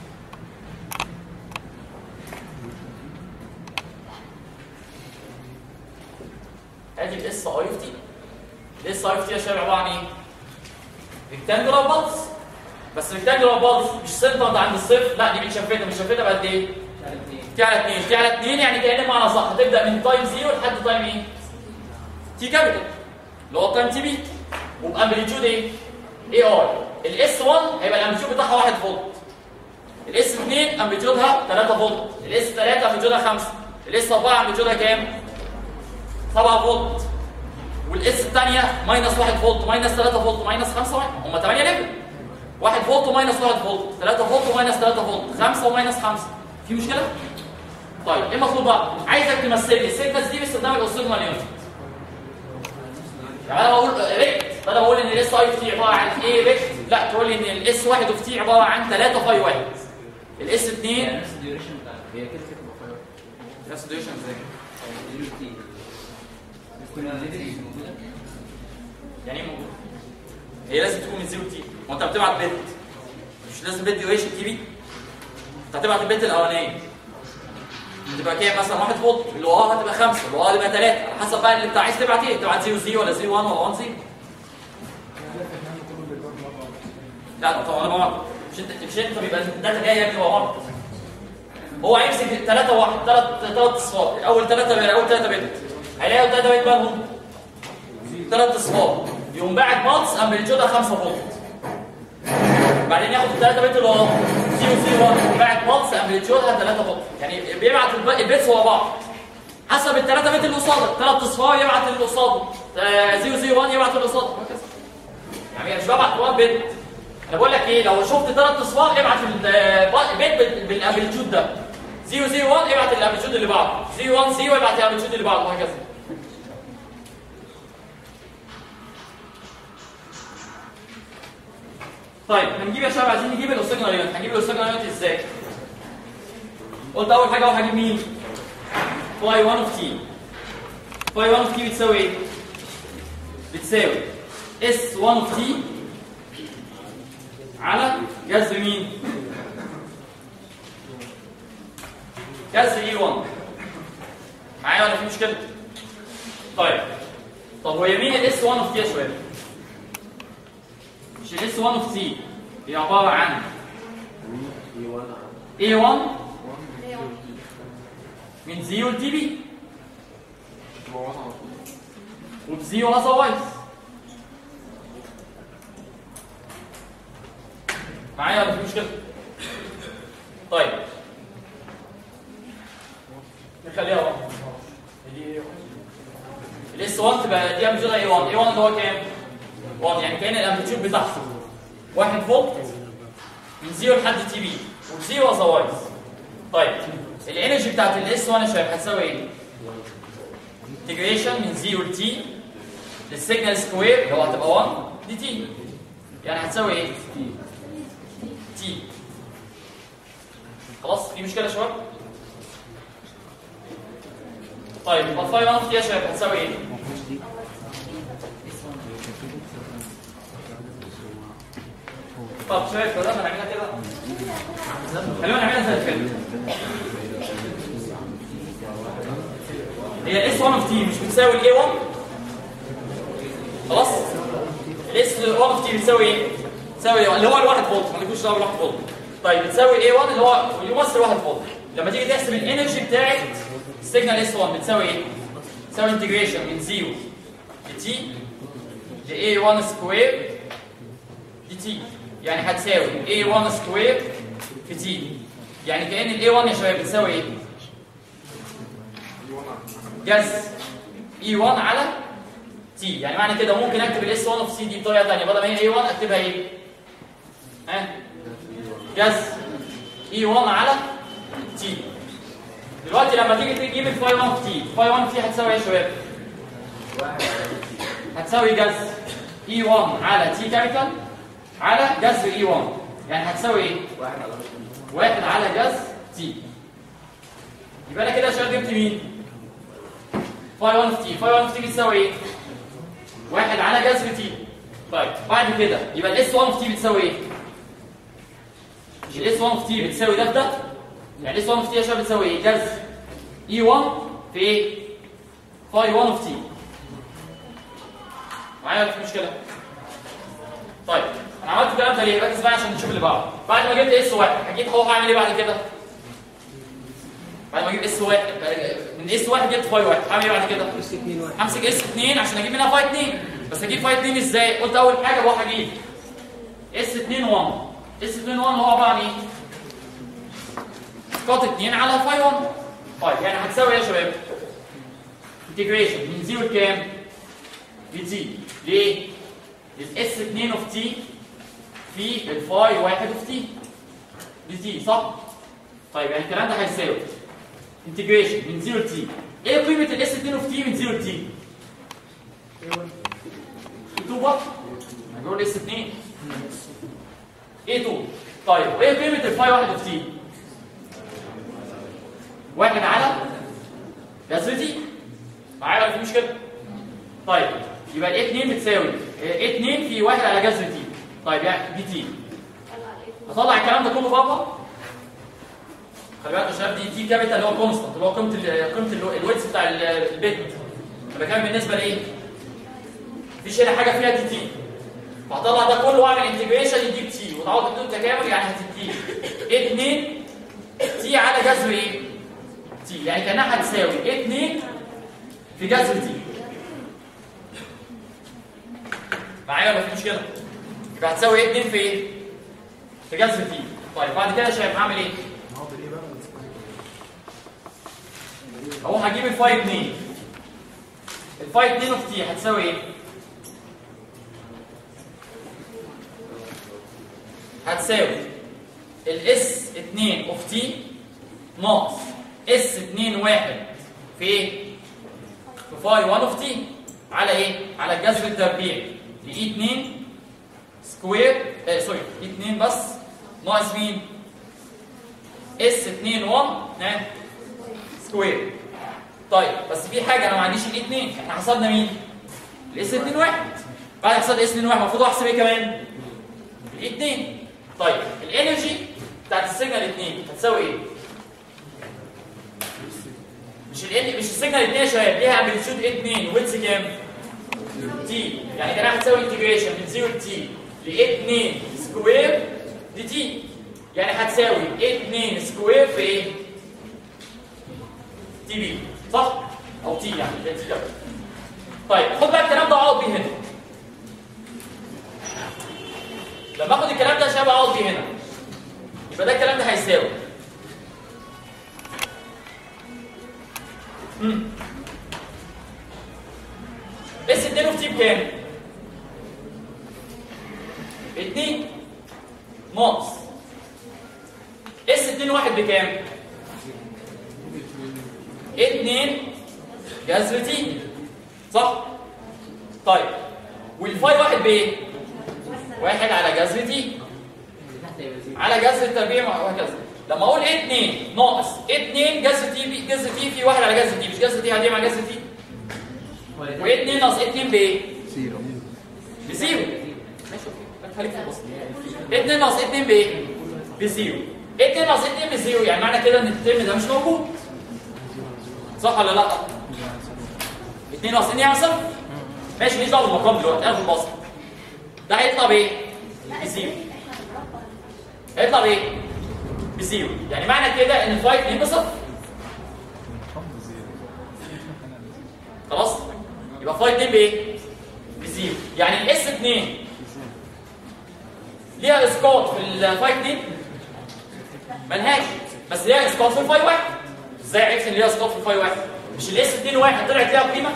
ادي الاس اي اوف تي. الاس اي اوف تي يا شباب عبارة عن ايه؟ ريكتانجولار بالز، بس ريكتانجولار بالز مش سنترد عند الصفر، لا دي متشفتة، متشفتة بقد ايه؟ تي على اثنين، تي على اثنين يعني كأن معنى صح، هتبدأ من تايم صفر لحد تايم ايه؟ تي كابيتال اللي هو تايم تي بي، وبامبليتيود ايه؟ اي ار. الاس واحد هيبقى الامبليتيود بتاعها واحد فولت، الاس اثنين امبليتيودها ثلاثة فولت، الاس ثلاثة امبليتيودها خمسة، الاس أربعة امبليتيودها كام؟ سبعة فولت، والاس الثانيه ماينس واحد فولت، ماينس ثلاثة فولت، ماينس خمسة واحد، هم ثمانية ليفل. واحد فولت وماينس واحد فولت، ثلاثة فولت وماينس ثلاثة فولت، خمسة وماينس خمسة. في مشكله؟ طيب ايه المطلوب بقى؟ عايزك تمثل لي السيجنالز دي باستخدام الاوسيلومال يونت. يعني انا بقول ريكت، بدل ما اقول ان الاس اي اوف تي عباره عن ايه ريكت، لا تقول لي ان الاس واحد اوف تي عباره عن ثلاثة فاي واحد. الاس اثنين نفس الديوريشن بتاعها هي كده كده بقى. نفس الديوريشن ازاي؟ يعني ايه موجوده؟ هي لازم تكون من زيرو تي، ما انت بتبعت بت، مش لازم بت ديوريشن تي بي. انت هتبعت البت الاولانيه هتبقى كام؟ مثلا واحد فولت، اللي وراها هتبقى خمسة، اللي وراها هتبقى ثلاثة، على حسب بقى اللي انت عايز تبعت ايه، تبعت صفر صفر ولا صفر واحد ولا واحد صفر. لا طبعا انا بعمل مش انت مش انت بيبقى الداتا جايه يا ابني ورا. هو هيمسك ثلاثة واحد، ثلاث ثلاث اصفار، اول ثلاثة اول ثلاثة بت، هيلاقوا ثلاثة بت بقى هم ثلاث اصفار، يقوم باعت مالتس امبليتيودها خمسة فولت. بعدين ياخد الثلاثة بت اللي ورا صفر صفر واحد، باعت مالتس امبليتيودها ثلاثة فولت، يعني بيبعت البيتس ورا بعض حسب الثلاثة بت اللي قصادك، ثلاث اصفار يبعت اللي قصاده، صفر صفر واحد يبعت اللي قصاده، وهكذا. يعني مش ببعت واحد بت. انا بقول لك ايه، لو شفت ثلاث اصفار ابعت البيت بالامبليتيود ده، صفر صفر واحد ابعت الامبليتيود اللي بعده، صفر واحد صفر ابعت الامبليتيود اللي بعده، وهكذا. طيب هنجيب يا شباب، عايزين نجيب الاوسيجنال يونت. هنجيب الاوسيجنال يونت ازاي؟ قلت اول حاجه اهو هجيب مين؟ فاي واحد اوف تي. فاي واحد اوف تي بتساوي ايه؟ بتساوي اس واحد اوف تي على جذر مين؟ جذر اي واحد. معايا ولا في مشكله؟ طيب طب هو يمين الاس واحد اوف تي يا شباب؟ مش الاس واحد اوف تي هي عباره عن اي واحد من صفر لتي بي وبزيرو اذروايز. معايا ولا في مشكله؟ طيب نخليها واحد. الاس واحد تبقى دي امبليتيود اي واحد، اي واحد اللي هو كام؟ واحد، يعني كان الامبليتيود بتاعته واحد فولت من صفر لحد تي بي وبزيرو اذروايز. طيب الانرجي بتاعت الاس واحد يا شباب هتساوي ايه؟ انتجريشن من صفر لتي للسيجنال سكوير اللي هو هتبقى واحد دي تي، يعني هتساوي ايه؟ تي. خلاص في مشكله يا شباب؟ طيب يبقى فاي واحد يا شباب هتساوي ايه؟ طب شايف كده هنعملها كده؟ خلينا نعملها زي الفيلم. هي الاس واحد اوف تي مش بتساوي الاي واحد؟ خلاص؟ الاس واحد اوف تي بتساوي ايه؟ بتساوي اللي هو الواحد فولت، ما نقولش ده الواحد فولت. طيب بتساوي اي واحد اللي هو يمثل واحد فولت. لما تيجي تحسب الانرجي بتاعت السيجنال اس واحد بتساوي ايه؟ بتساوي انتجريشن من صفر لتي ل اي واحد سكوير دي تي، يعني هتساوي اي واحد سكوير في تي، يعني كأن الاي واحد يا شباب بتساوي ايه؟ جذر اي واحد على تي، يعني معنى كده ممكن اكتب الاس واحد في سي دي بطريقه ثانيه، بدل ما هي اي واحد اكتبها ايه؟ ها؟ جذر اي واحد على تي. دلوقتي لما تيجي تجيب الفاي واحد في تي، فاي واحد في تي هتساوي ايه يا شباب؟ هتساوي جذر اي واحد على تي كابيتال على جذر اي واحد، يعني هتساوي ايه؟ واحد على واحد على جذر تي. يبقى انا كده يا شباب جبت مين؟ فاي واحد اوف تي، فاي واحد اوف تي بتساوي ايه؟ واحد على جذر تي. طيب بعد كده يبقى الاس واحد اوف تي بتساوي ايه؟ مش الاس واحد اوف تي بتساوي ده في ده؟ يعني الاس واحد اوف تي يا شباب بتساوي ايه؟ جذر اي واحد في ايه؟ فاي واحد اوف تي. معايا ولا في مشكله؟ طيب انا عملت الكلام ده ليه؟ ركز بقى عشان نشوف اللي بعده. بعد ما جبت اس واحد اكيد هو هعمل ايه بعد كده؟ بعد ما اجيب اس واحد من اس واحد جبت فاي واحد هعمل ايه بعد كده؟ اس اتنين واحد. همسك اس اتنين عشان اجيب منها فاي اتنين. بس اجيب فاي اتنين ازاي؟ قلت اول حاجه بروح اجيب اس اتنين واحد. اس اتنين واحد اللي هو عباره عن ايه؟ كوت اتنين على فاي واحد. طيب يعني هتساوي ايه يا شباب؟ انتجريشن من زيرو لكام؟ لتي. ليه؟ الاس اتنين اوف تي في الفاي واحد اوف تي دي صح؟ طيب يعني الكلام ده هيساوي انتجريشن من زيرو لتي. ايه قيمه الاس اتنين اوف تي من زيرو لتي؟ اتنين بقى. هنقول اس اتنين ايه اتنين. طيب وايه قيمه الفاي واحد اوف تي؟ واحد على جذر تي. معايا ولا في مشكله؟ طيب يبقى الاي اتنين بتساوي ايه اتنين في واحد على جذر تي. طيب يعني دي تي. هطلع الكلام ده كله بره. خلي بالك يا شباب دي تي كابيتال اللي هو كونستانت اللي هو قيمه قيمه الويتس بتاع البيت. يبقى كام بالنسبه لايه؟ مفيش هنا حاجه فيها دي تي. فهطلع ده كله واعمل انتجريشن يديك تي وتعوض بدون تكامل يعني هتديك ايه اتنين تي على جذر ايه؟ تي. يعني كانها هتساوي ايه اتنين في جذر تي. معايا ولا في مشكله؟ يبقى هتساوي ايه اتنين في ايه؟ في جذر تي. طيب بعد كده يا شباب هعمل ايه؟ اهو هجيب الفاي اتنين. الفاي اتنين اوف تي هتساوي ايه؟ هتساوي الاس اتنين اوف تي ناقص اس اتنين واحد في ايه؟ في فاي واحد اوف تي على ايه؟ على الجذر التربيعي لاي اتنين سكوير آه سوري اي اتنين بس ناقص مين؟ اس اتنين واحد ها سكوير. طيب بس في حاجه انا ما عنديش الاي اتنين. احنا حسبنا مين؟ الاس اتنين واحد. بعد ما حسبت اس اتنين واحد المفروض احسب ايه كمان؟ الاي اتنين. طيب الانرجي بتاعت السيجنال اتنين هتساوي ايه؟ مش ال مش السيجنال اتنين يا شباب ليها امبليتيود ايه اتنين ويدث كام؟ تي. يعني كده هتساوي انتجريشن من زيرو لتي ل ايه اتنين سكوير دي تي. يعني هتساوي ايه اتنين سكوير في ايه؟ تي بي صح؟ او تي يعني تي دبليو. طيب خد بقى الكلام ده اقعد بيه هنا. لما اخد الكلام ده يا شباب اقعد بيه هنا يبقى ده الكلام ده هيساوي امم اس اتنين اوف تي بكام؟ اتنين ناقص اس اتنين واحد بكام؟ اتنين جذر تي صح؟ طيب والفاي واحد بايه؟ واحد على جذر تي على جذر التربيع وهكذا. لما اقول ايه اتنين ناقص ايه اتنين جذر تي جذر تي في واحد على جذر تي. مش جذر تي هدي مع جذر تي وايه اتنين ناقص ايه اتنين بايه؟ زيرو. بزيرو. ماشي اوكي خليك في البسط. ايه اتنين ناقص ايه اتنين بايه؟ بزيرو. ايه اتنين ناقص ايه اتنين بزيرو يعني معنى كده ان الترم ده مش موجود صح ولا لا؟ اتنين ناقص اتنين يعني صفر. ماشي ماليش دعوه بالمقام دلوقتي انا في البسط. ده هيطلع بايه؟ بزيرو. هيطلع بايه؟ بزيرو. يعني معنى كده ان الفاي اتنين بصفر. خلاص؟ يبقى فاي اتنين بايه؟ بزيرو. يعني الاس اتنين ليها اسقاط في الفاي اتنين؟ ملهاش. بس ليها اسقاط في الفاي واحد. ازاي عرفت ان ليها اسقاط في الفاي واحد؟ مش الاس اتنين واحد طلعت ليها قيمه؟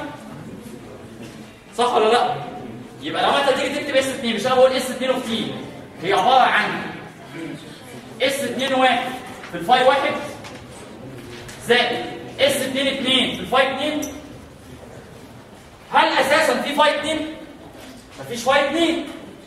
صح ولا لا؟ يبقى لما انت تيجي تكتب اس اتنين مش انا بقول اس اتنين اوف تي هي عباره عن اس اتنين واحد في الفاي واحد زائد اس اتنين اتنين في الفاي اتنين. هل اساسا في فاي اتنين؟ مفيش فاي اتنين.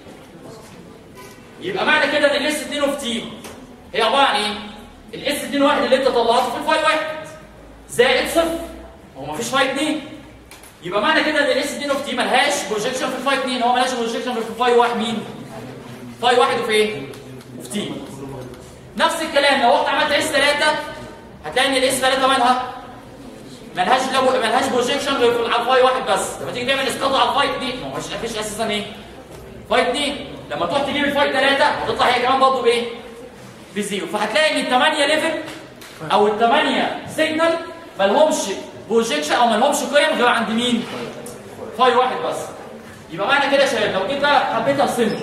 يبقى معنى كده ان الاس اتنين اوف تي هي عباره عن ايه؟ الاس اتنين واحد اللي انت طلعته في الفاي واحد زائد صفر. هو مفيش فاي اتنين. يبقى معنى كده ان الاس اتنين اوف تي ملهاش بروجيكشن في الفاي اتنين، هو ملهاش بروجيكشن في الفاي واحد مين؟ فاي واحد وفي ايه؟ وفي تي. نفس الكلام لو رحت عملت اس تلاتة هتلاقي ان الاس تلاتة مالها؟ ملهاش ملهاش بروجيكشن غير على الفاي واحد بس. لما تيجي تعمل اسقاط على الفاي اتنين ما هوش مفيش اساسا ايه؟ فاي اتنين. لما تروح تجيب الفاي تلاتة هتطلع هي كمان برضه بايه؟ بزيرو. فهتلاقي ان التمانية ليفل او التمانية سيجنال مالهمش بروجيكشن او مالهمش قيم غير عند مين؟ فاي واحد بس. يبقى معنى كده يا شباب لو جيت بقى حبيت ارسمه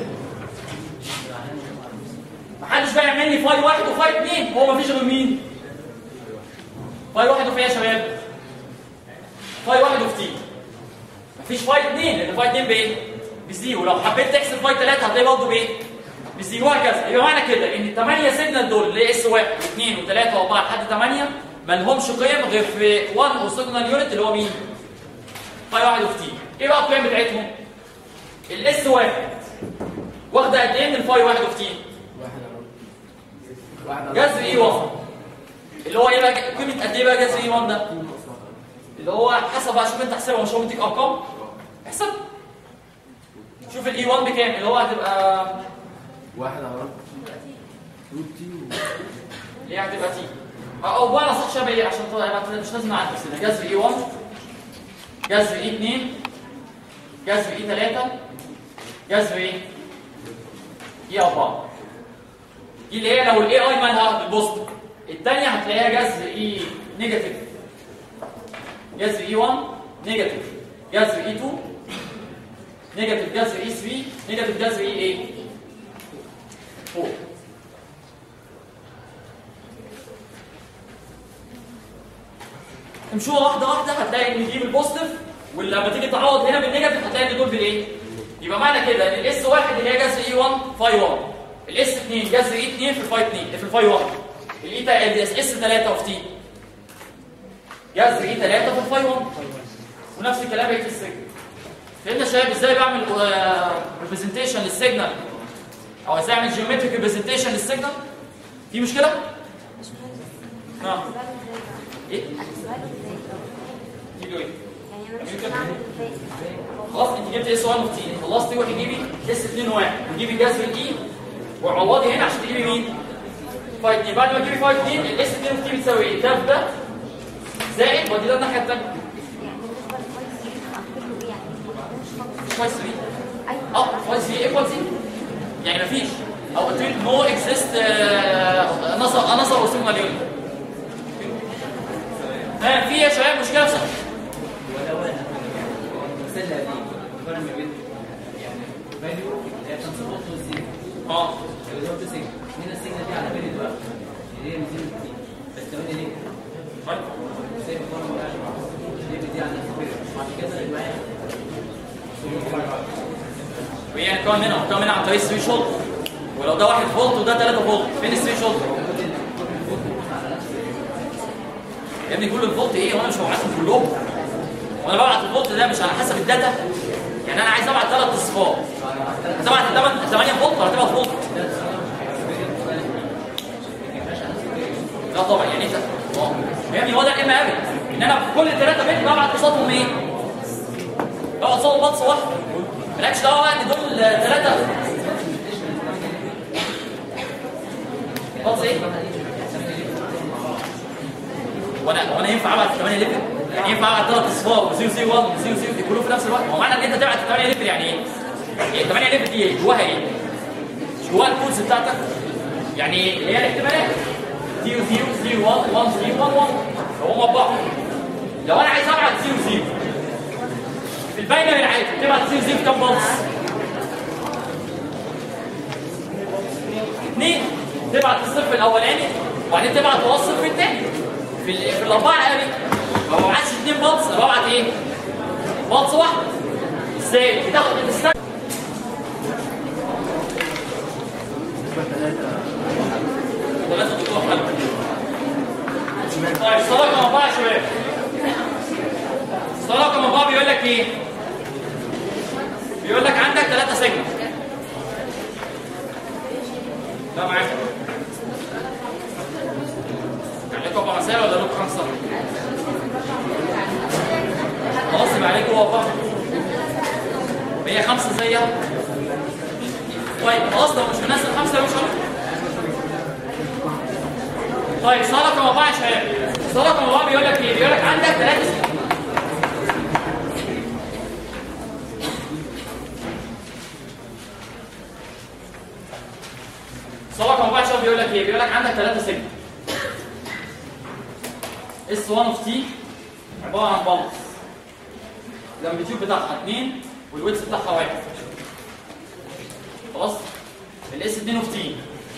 محدش بقى يعمل لي فاي واحد وفاي اتنين، هو مفيش غير مين؟ فاي واحد وفي ايه يا شباب؟ فاي واحد وفي تي. مفيش فاي اتنين لان فاي اتنين بايه؟ بزيرو. لو حبيت تحسب فاي تلاتة هتلاقي برضه بايه؟ بزيرو وهكذا. يبقى معنى كده ان التمانية سيجنال دول اللي اس واحد واثنين وثلاثة واربعة لحد تمانية مالهمش قيم غير في واحد وسيجنال يونت اللي هو مين؟ فاي واحد وفي تي. ايه بقى القيم بتاعتهم؟ الاس واحد واخده قد ايه من الفاي واحد وفي تي؟ جذر اي واحد اللي هو ايه بقى قيمه قد ايه بقى جذر اي واحد ده؟ اللي هو حسب بقى شوف انت احسبها، مش هو مديك ارقام؟ احسب شوف الاي واحد بكام اللي هو هتبقى واحد على روت تي اللي هي هتبقى تي او بقى صح شبه ايه عشان طبعا مش لازم نعدل كده. جذر اي واحد جذر اي اتنين جذر اي تلاتة جذر ايه؟ اي اربعة. دي اللي هي لو الاي اي مالها بالبوزيتيف. الثانيه هتلاقيها جذر اي نيجاتيف جذر اي واحد نيجاتيف جذر اي اتنين نيجاتيف جذر اي تلاتة نيجاتيف جذر اي ايه؟ اربعة. امشوا واحده واحده هتلاقي ان دي بالبوزيتيف، ولما تيجي تعوض هنا بالنيجاتيف هتلاقي ان دول بالايه؟ يبقى معنى كده ان الاس واحد اللي هي جذر اي واحد فاي واحد، الاس اتنين جذر اي اتنين في الفاي اتنين في الفاي واحد، الاي اس تلاتة في تي جذر اي تلاتة في الفاي واحد، ونفس الكلام بقيه السيجنال. فهمنا يا شباب ازاي بعمل ريبريزنتيشن للسيجنال او ازاي اعمل جيومتريك ريبريزنتيشن للسيجنال؟ في مشكله؟ نعم. ايه؟ تجيبوا ايه؟ خلاص انت جبت اس واحد في تي، خلصتي روحي جيبي اس اتنين واحد وتجيبي جذر الاي وعوضي هنا عشان تجيبي مين؟ فاي اتنين. بعد ما تجيبي فاي اتنين الاس اتنين في تي بتساوي ايه؟ ده ده زائد ودي ده الناحيه الثانيه. مش فاي تلاتة؟ اه فاي تلاتة ايكوال زيرو يعني مفيش او نو اكزيست نصر نصر وسيجما اليونت. ها في يا شباب مشكله في ولو انا مثال دي مقارنه ما بين يعني فاليو هي خمسة فولت والزيرو اه اللي هو سيجما هنا السيجما دي على بالي دلوقتي اللي هي ميتين وستين بس كمان ليه؟ طيب زي ما قلنا بقى اللي دي على نفس الفكره عشان كده اللي معايا وهي هنكون هنا هنكون هنا عن طريق الثري شولد، ولو ده واحد فولت وده تلاتة فولت فين الثري شولد؟ يا ابني كل الفولت ايه وانا مش ببعتهم كلهم؟ وانا ببعت الفولت ده مش على حسب الداتا؟ يعني انا عايز ابعت ثلاث اصفار هتبعت تمانية فولت ولا هتبعت فولت؟ لا طبعا يعني انت اه يا ابني هو ده الام ابي ان انا في كل ثلاثة بيت ببعت قصادهم ايه؟ ببعت قصادهم بطس واحد مالكش دعوه بقى ان دول ثلاثة بطس ايه؟ وانا وانا ينفع ابعت تمانية لتر؟ يعني ينفع ابعت ثلاث اصفار و صفر صفر واحد و صفر صفر كلهم في نفس الوقت؟ هو معنى ان انت تبعت تمانية لتر يعني ايه؟ يعني تمانية لتر دي ايه؟ جواها ايه؟ مش جواها الكودز بتاعتك؟ يعني اللي هي الاحتمالات صفر صفر صفر واحد واحد صفر واحد واحد فهم اربعه. لو انا عايز ابعت صفر صفر في الباينري العادي تبعت صفر صفر كام بلس؟ اثنين تبعت الصف الاولاني وبعدين تبعت توصل في الثاني في في الاربعه قوي ما ببعتش اثنين بلس انا ببعت ايه؟ بلس واحد. ازاي؟ بتاخد الستاك ثلاثه دكتور حلو. طيب الصلاه رقم اربعه يا شباب. الصلاه رقم اربعه بيقول لك ايه؟ بيقول لك عندك ثلاثه سيجما. لا معاك. يعني لكم اربع مسائل ولا لكم خمسه؟ يبقى عليك هو فقط. هي خمسة زيها. طيب خلاص لو مش مناسب خمسة مش هقول. طيب سؤال رقم أربعة يا شباب. سؤال رقم أربعة بيقول لك إيه؟ بيقول لك عندك ثلاثة سؤال رقم أربعة يا شباب بيقول لك إيه؟ بيقول لك عندك ثلاثة سيجنال. اس واحد اوف تي عبارة عن بلس. الامبليتيود بتاعها اتنين والويتس بتاعها واحد. خلاص؟ الاس اتنين اوف تي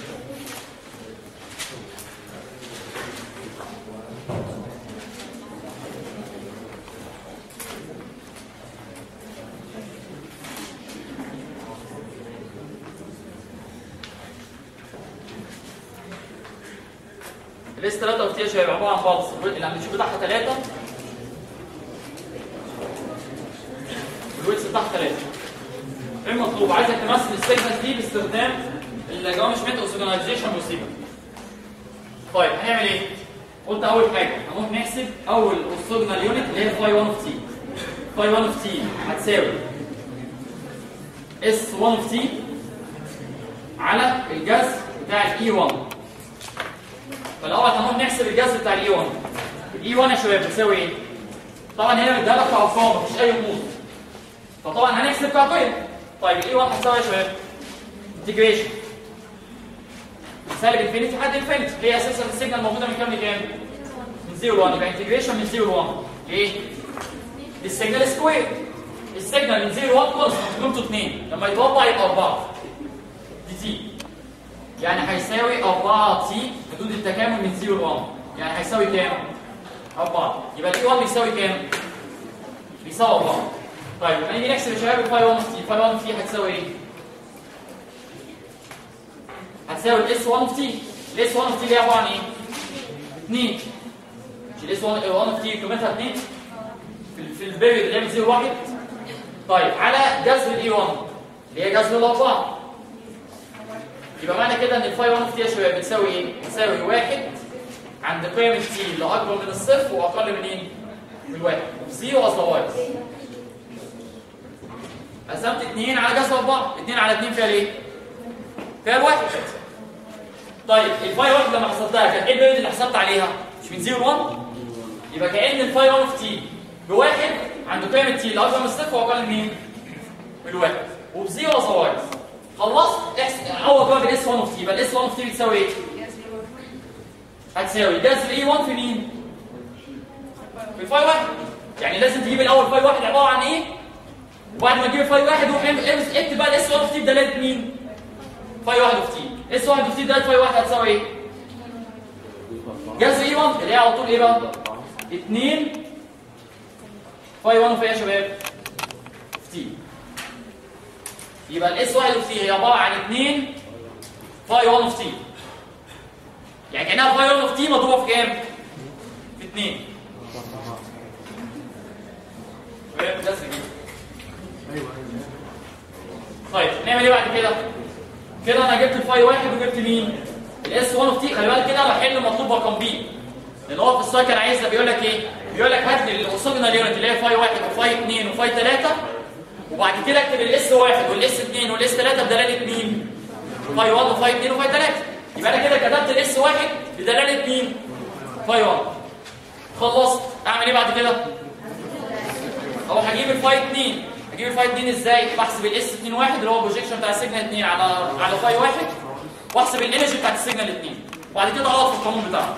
الاس تلاتة اوف تي يا شباب عبارة عن بلس. الامبليتيود بتاعها تلاتة والويتس بتاعها تلاتة. ايه المطلوب؟ عايزك تمثل السيجنال دي باستخدام الجرام شميت اوسيجناليزيشن بروسيجر. طيب هنعمل ايه؟ قلت اول حاجه هنروح نحسب اول اوسيجنال يونت اللي هي فاي واحد اوف تي. فاي واحد اوف تي هتساوي اس واحد اوف تي على الجذر بتاع الاي واحد. فالاول هنروح نحسب الجذر بتاع الاي واحد. الاي واحد يا شباب بتساوي ايه؟ طبعا هنا مديها لك ارقام مفيش اي غموض. فطبعا هنحسب كارتين. طيب الاي واحد هتساوي يا شباب انتجريشن سالب انفينيتي لحد انفينيتي. هي اساسا السيجنال موجوده من كام لكام؟ من صفر ل واحد. يبقى انتجريشن من صفر ل واحد. ليه؟ السيجنال سكوير. السيجنال من صفر ل واحد كونستنت قيمته اتنين لما يتوضع يبقى أربعة دي تي. يعني هيساوي أربعة تي حدود التكامل من صفر ل واحد. يعني هيساوي كام؟ أربعة. يبقى الاي واحد بيساوي كام؟ بيساوي أربعة. طيب لما نيجي نحسب يا شباب الفاي واحد اوف تي. الفاي واحد اوف تي هتساوي ايه؟ هتساوي الاس واحد اوف تي. الاس واحد اوف تي اللي هي عباره عن ايه؟ اتنين. مش الاس واحد اوف تي قيمتها اتنين في في البيريود اللي هي من صفر ل واحد. طيب على جذر الاي واحد اللي هي جذر الاربعه. يبقى معنى كده ان الفاي واحد اوف تي يا شباب بتساوي ايه؟ بتساوي واحد عند قيم التي اللي اكبر من الصفر واقل من ايه؟ من واحد. زيرو اذروايز. قسمت اتنين على جذر اربعة. اتنين على اتنين فيها ايه؟ فيها الواحد. طيب الفاي واحد لما حسبتها كان ايه البيريود اللي حسبت عليها؟ مش من صفر ل واحد؟ يبقى كأن الفاي واحد اوف تي بواحد عند قيم التي اللي اكبر من الصفر واقل من مين؟ من الواحد. وبزيرو اذروايز. خلصت احسب عوض بقى بالاس واحد اوف تي. يبقى الاس واحد اوف تي بتساوي ايه؟ هتساوي جذر اي واحد في مين؟ في الفاي واحد. يعني لازم تجيب الاول فاي واحد عباره عن ايه؟ وبعد ما تجيب فاي واحد روح اكتب بقى الاس واحد اوف تي بدلاله مين؟ فاي واحد اوف تي. اس واحد اوف تي بدلاله فاي واحد هتساوي ايه؟ جذر اي واحد اللي هي على طول ايه بقى؟ اتنين فاي واحد اوف ايه يا شباب؟ اوف تي. يبقى الاس واحد اوف تي هي عباره عن اتنين فاي واحد اوف تي. يعني كانها فاي واحد اوف تي مضروبه في كام؟ في اتنين. طيب نعمل ايه بعد كده؟ كده انا جبت الفاي واحد وجبت مين؟ الاس واحد اوف تي. خلي بالك كده انا بحل مطلوب رقم بي. لان هو في السؤال كان عايز بيقول لك ايه؟ بيقول لك هات لي الاوسيجنال يونت اللي هي فاي واحد وفاي اتنين وفاي تلاتة وبعد كده اكتب الاس واحد والاس اتنين والاس تلاتة بدلاله مين؟ فاي واحد وفاي اتنين وفاي تلاتة. يبقى انا كده كتبت الاس واحد بدلاله مين؟ فاي واحد. خلصت. اعمل ايه بعد كده؟ اهو هجيب الفاي اتنين. هجيب الفاي اتنين ازاي؟ بحسب الاس اتنين واحد اللي هو البروجيكشن بتاع السيجنال اتنين على على فاي واحد واحسب الانرجي بتاعت السيجنال اتنين وبعد كده اقعد في القانون بتاعه.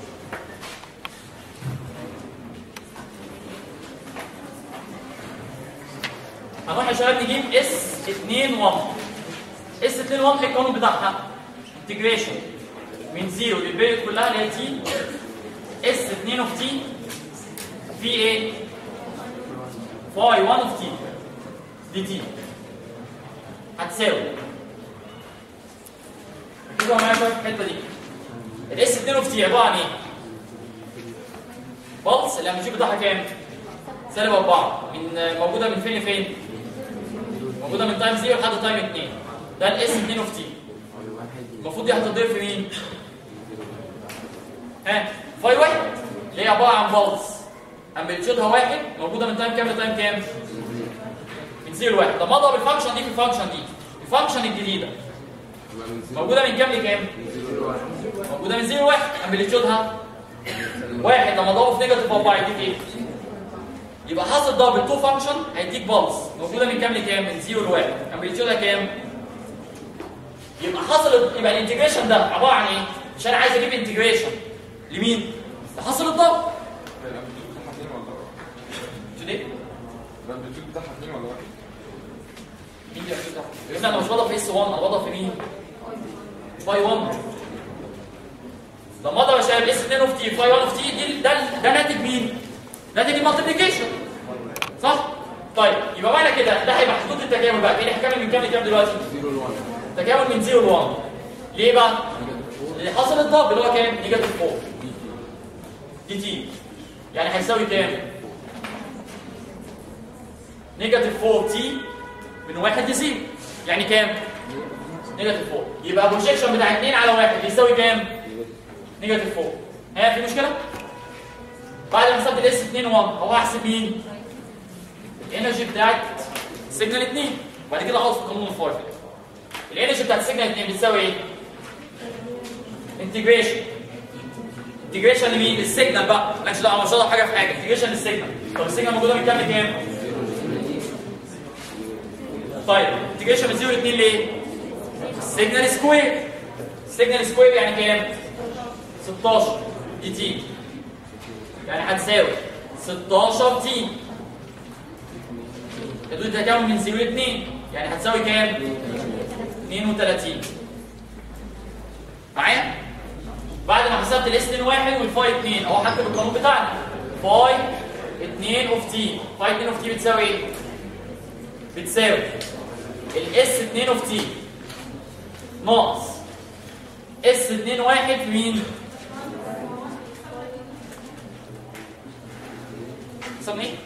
هنروح يا شباب نجيب اس اتنين واحد. اس اتنين واحد ايه القانون بتاعها؟ انتجريشن من زيرو للبيريود كلها اللي هي تي اس اتنين اوف تي في ايه؟ فاي واحد اوف تي دي تي هتساوي كده معايا شويه في الحته دي. الاس اتنين اوف تي عباره عن ايه؟ بلس اللي هنشوف بتاعها كام؟ سالب اربعة. من موجوده من فين لفين؟ موجوده من تايم صفر لحد تايم اتنين. ده الاس اتنين اوف تي. المفروض دي هتضيف في مين؟ ها؟ فاي واحد اللي هي عباره عن بلس امبليتيودها واحد موجوده من تايم كام لتايم كام؟ من صفر لواحد. طب ما اضرب الفانكشن دي في الفانكشن دي، الفانكشن الجديده موجوده من كام لكام؟ موجوده من صفر لواحد، امبليتيودها واحد. لما اضربه في نيجاتيف اربعه يديك ايه؟ يبقى حاصل ضرب التو فانكشن هيديك بالز موجوده من كام لكام؟ من صفر لواحد، امبليتيودها كام؟ يبقى حاصل يبقى الانتجريشن ده عباره عن ايه؟ مش انا عايز اجيب انتجريشن لمين؟ لحاصل الضرب. شو دي؟ الامبليتيود بتاعها اتنين ولا واحد؟ مين اللي بتاعها؟ انا مش بضرب في اس واحد، انا بضرب في مين؟ فاي واحد. لما اضرب يا شباب اس اتنين اوف تي فاي واحد اوف تي دي ده ده ناتج مين؟ ناتج المالتيبليكيشن صح؟ طيب يبقى معنى كده ده هيبقى حدود التكامل بقى، ايه هيكمل من كام لكام دلوقتي؟ صفر لواحد. تكامل من صفر ل واحد. ليه بقى؟ اللي حصل الضرب اللي هو كام؟ نيجاتيف اربعة دي تي، يعني هيساوي كام؟ نيجاتيف اربعة تي من واحد ل صفر، يعني كام؟ نيجاتيف اربعة. يبقى البروجيكشن بتاع اتنين على واحد يساوي كام؟ نيجاتيف اربعة. ها في مشكله؟ بعد ما حسبت الاس اتنين واحد هو هحسب مين؟ الانرجي بتاعت سيجنال اتنين، وبعد كده احط في قانون الفاي. الانرجي بتاعت سيجنال اتنين بتساوي ايه؟ انتجريشن انتجريشن لمين؟ للسيجنال بقى، مالكش دعوه مش هضرب حاجه في حاجه، انتجريشن للسيجنال. طب السيجنال موجوده من كام لكام؟ طيب انتجريشن من صفر ل اتنين ليه؟ السيجنال سكوير. السيجنال سكوير يعني كام؟ ستاشر دي تي، يعني هتساوي ستاشر تي. حدود التكامل من صفر ل اتنين، يعني هتساوي كام؟ اتنين وتلاتين. معايا؟ بعد ما حسبت الاس اتنين واحد والفاي اتنين اهو هكتب القانون بتاعنا. فاي اتنين اوف تي، فاي اتنين اوف تي بتساوي ايه؟ بتساوي الاس اتنين اوف تي ناقص اس اتنين واحد في مين؟ اسمه ايه؟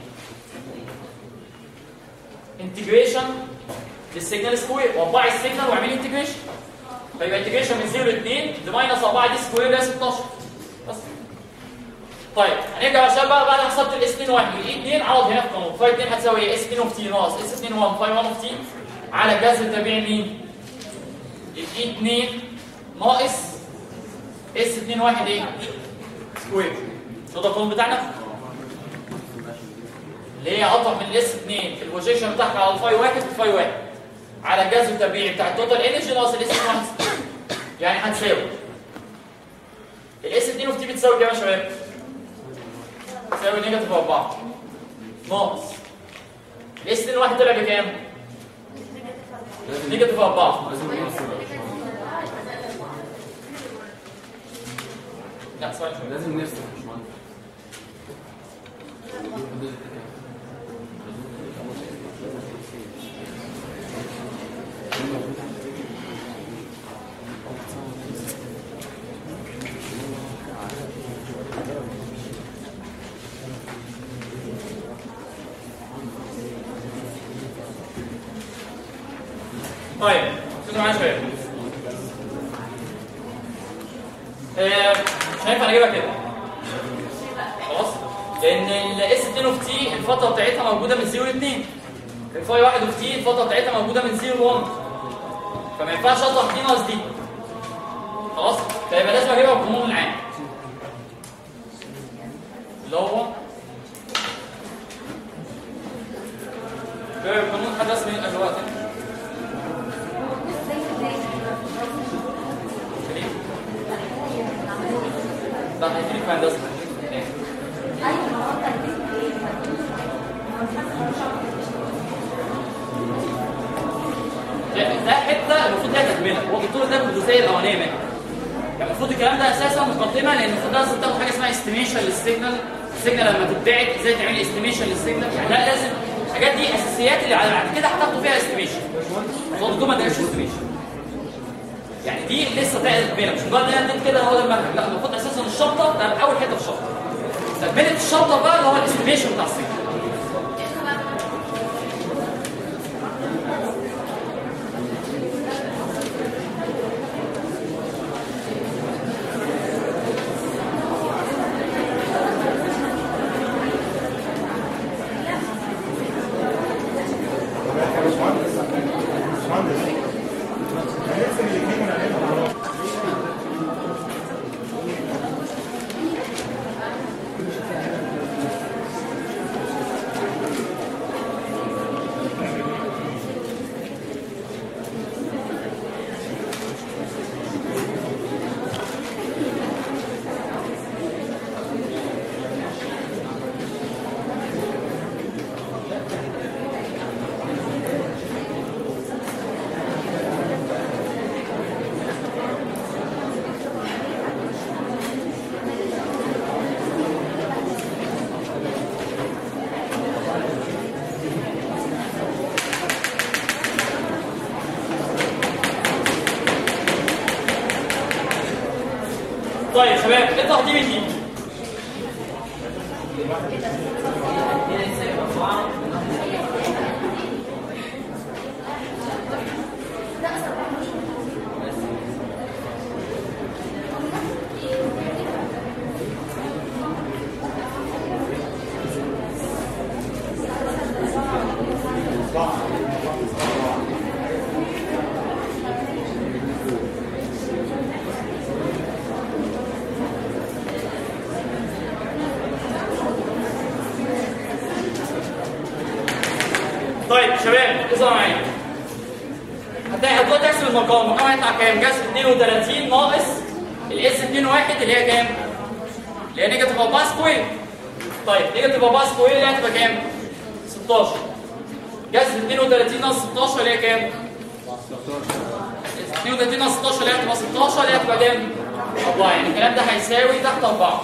انتجريشن للسيجنال سكوير، واطبع السيجنال واعمل لي انتجريشن. فيبقى انتجريشن من صفر ل اتنين دي ماينس اربعة دي سكوير ده ستاشر بس. طيب هنرجع يا شباب بقى بعد ما حسبت الاس اتنين واحد الاي اتنين عوض هنا في القانون. فاي اتنين هتساوي ايه؟ اس اتنين اوف تي ناقص اس اتنين واحد فاي واحد اوف تي على جذر تربيع مين؟ الاي اتنين ناقص اس اتنين واحد ايه؟ سكوير. شو ده القانون بتاعنا؟ اللي هي اطرح من الاس اتنين البروجيكشن بتاعها على الفاي واحد في فاي واحد على الجذر التربيعي بتاع التوتال انرجي ناقص الاس اتنين واحد، يعني هتساوي الاس اتنين اوف تي بتساوي كام يا شباب؟ تساوي نيجاتيف اربعة ناقص الاس اتنين واحد طلع بكام؟ نيجاتيف اربعة. لا ثواني شوية لازم نرسم مش مهم. طيب خدوا معايا شويه. آه مش هينفع نجيبها كده خلاص، لان الاس اتنين اوف تي الفتره بتاعتها موجوده من صفر ل اتنين، الفاي واحد اوف تي الفتره بتاعتها موجوده من صفر ل واحد، فما ينفعش اطرح دي ناقص دي خلاص، فيبقى لازم اجيبها بالقانون العام اللي هو القانون حد اسمه ايه دلوقتي؟ ده هيفيدك في هندسه. ده حته المفروض ده تكمله، هو الدكتور ده بالجزئيه الاولانيه منها. يعني المفروض الكلام ده اساسا مقدمه، لان المفروض لازم تاخد حاجه اسمها استيميشن للسيجنال، السيجنال لما تتبعت ازاي تعمل استيميشن للسيجنال، يعني لا لازم الحاجات دي اساسيات اللي بعد كده هتاخدوا فيها استيميشن. هو الدكتور ما ادالكش استيميشن. يعني دي لسه تكمله، مش مجرد ان انا اديت كده هو ده المنهج، لا المفروض اساسا الشرطه ده اول حته في الشرطه. تكمله الشرطه بقى اللي هو الاستيميشن بتاع السيجنال. طيب شباب اطلع دي من دي. طيب شباب اسمعوا معايا. هتلاقي دلوقتي احسب المقام، المقام هيطلع كام؟ جذر اتنين وتلاتين ناقص الاس اتنين واحد اللي هي كام؟ اللي هي نيجاتيف اربعة سكوير. طيب نيجاتيف اربعة سكوير اللي هي هتبقى كام؟ ستاشر. جذر اتنين وتلاتين ناقص ستاشر اللي هي كام؟ اتنين وتلاتين ناقص ستاشر اللي هي هتبقى ستاشر اللي هي هتبقى كام؟ أربعة. يعني الكلام ده هيساوي تحت أربعة.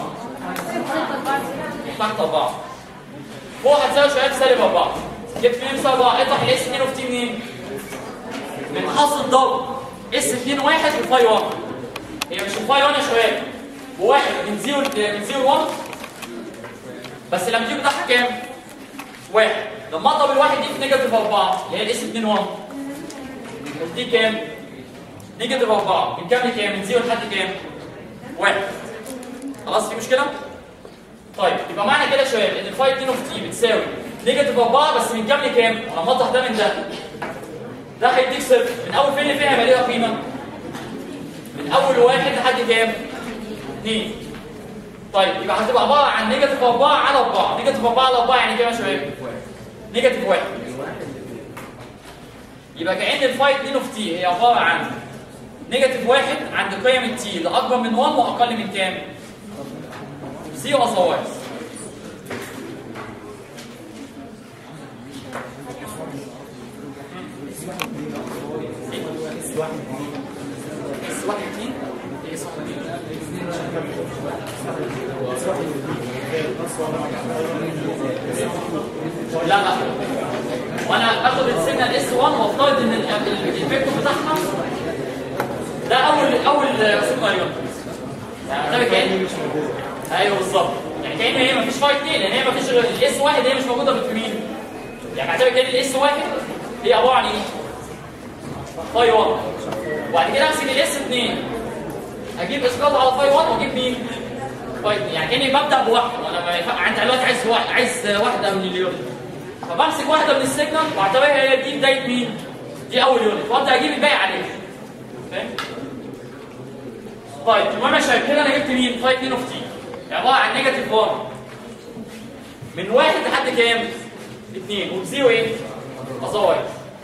تحت أربعة. فوق هتساوي شوية سالب أربعة. جبت منين بسالب أربعة؟ اطرح الاس اتنين وفي تي منين؟ من حاصل ضرب اس اتنين واحد في فاي واحد. هي مش الفاي واحد يا شباب. وواحد من زيرو من زيرو واحد. بس لما تيجي تحت كام؟ واحد. لما اضرب الواحد دي في نيجاتيف أربعة اللي هي الاس اتنين واحد. دي كام؟ نيجاتيف أربعة. من كام لكام؟ من زيرو لحد كام؟ واحد. خلاص في مشكلة؟ طيب يبقى معنى كده يا شباب ان الفاي اتنين اوف تي بتساوي نيجاتيف أربعة بس من كام لكام؟ لما اطرح ده من ده. ده هيديك صفر. من اول فين لفين هيبقى ليها قيمة؟ من اول واحد لحد كام؟ اتنين. طيب يبقى هتبقى عبارة عن نيجاتيف أربعة على أربعة. نيجاتيف أربعة على أربعة يعني كام يا شباب؟ نيجاتيف واحد. يبقى كأن الفاي اتنين اوف تي هي عبارة عن نيجاتيف واحد عند قيم التي اللي أكبر من واحد وأقل من كام؟ سي وأصوايص. اس واحد اتنين ايه اس واحد لا لا وانا باخد السيجنال اس واحد وافترض ان الفيكتور بتاعها ده اول اول سيجنال يونت. يعني ده كأن ايوه بالظبط. يعني كأن هي مفيش فاي اتنين لان هي مفيش الاس واحد هي مش موجوده في مين؟ يعني اعتبر كأن الاس واحد هي عباره عن ايه؟ فاي واحد. وبعد كده امسك الاس اتنين اجيب اسقاط على فاي واحد واجيب مين؟ فاي اتنين. يعني كاني ببدا بواحده وانا عندي دلوقتي عايز واحد عايز واحده من اليونت. فبمسك واحده من السيجنال واعتبرها هي دي بدايه مين؟ دي اول يونت وابدا اجيب الباقي عليها. فاهم؟ طيب المهم يا شباب كده انا جبت مين؟ فاي اتنين اوف تي عباره عن نيجاتيف واحد من واحد لحد كام؟ اتنين وبزيرو ايه؟ أصوايص.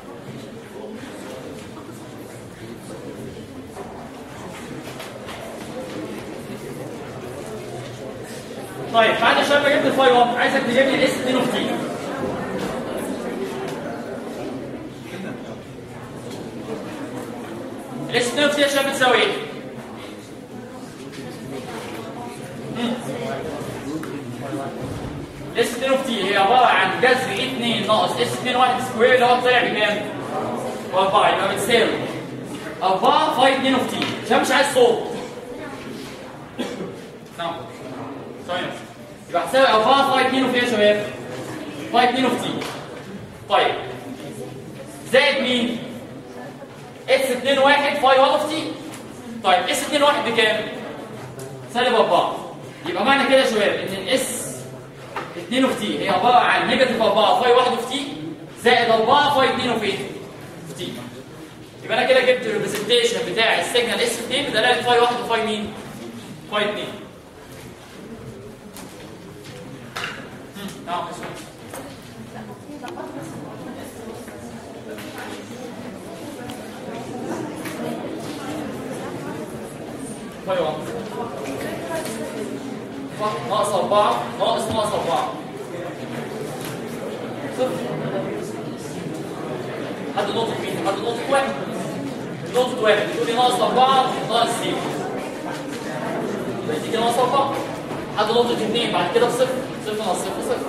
طيب بعد يا شباب جبت الفاي واحد عايزك تجيب لي الاس اتنين اوف تي. الاس اتنين اوف تي يا شباب بتساوي ايه؟ الاس اتنين اوف تي هي عباره عن جذر اتنين ناقص اس اتنين واحد سكوير اللي هو طلع بكام؟ أربعة. يبقى بتساوي أربعة فاي اتنين اوف تي. عشان مش عايز صوت. نعم. ثواني بس. يبقى هتساوي أربعة فاي اتنين اوف ايه يا شباب؟ فاي اتنين اوف تي. طيب زائد مين؟ اس اتنين واحد فاي واحد اوف تي. طيب اس اتنين واحد بكام؟ سالب أربعة. يبقى معنى كده يا شباب ان الاس اتنين اوف تي هي عباره عن نيجاتيف أربعة فاي واحد اوف تي زائد أربعة فاي اتنين اوف ايه؟ اوف تي. يبقى انا كده جبت الريبريزنتيشن بتاع السيجنال اس اتنين بدلاله فاي واحد وفاي مين؟ فاي اتنين. نعم فاي واحد ناقص أربعة ناقص ناقص أربعة صفر. حد نقطة مين؟ حد نقطة واحد. نقطة واحد تقول لي ناقص أربعة ناقص صفر. يبقى تيجي ناقص أربعة. حد نقطة اثنين بعد كده بصفر. صفر ناقص صفر صفر.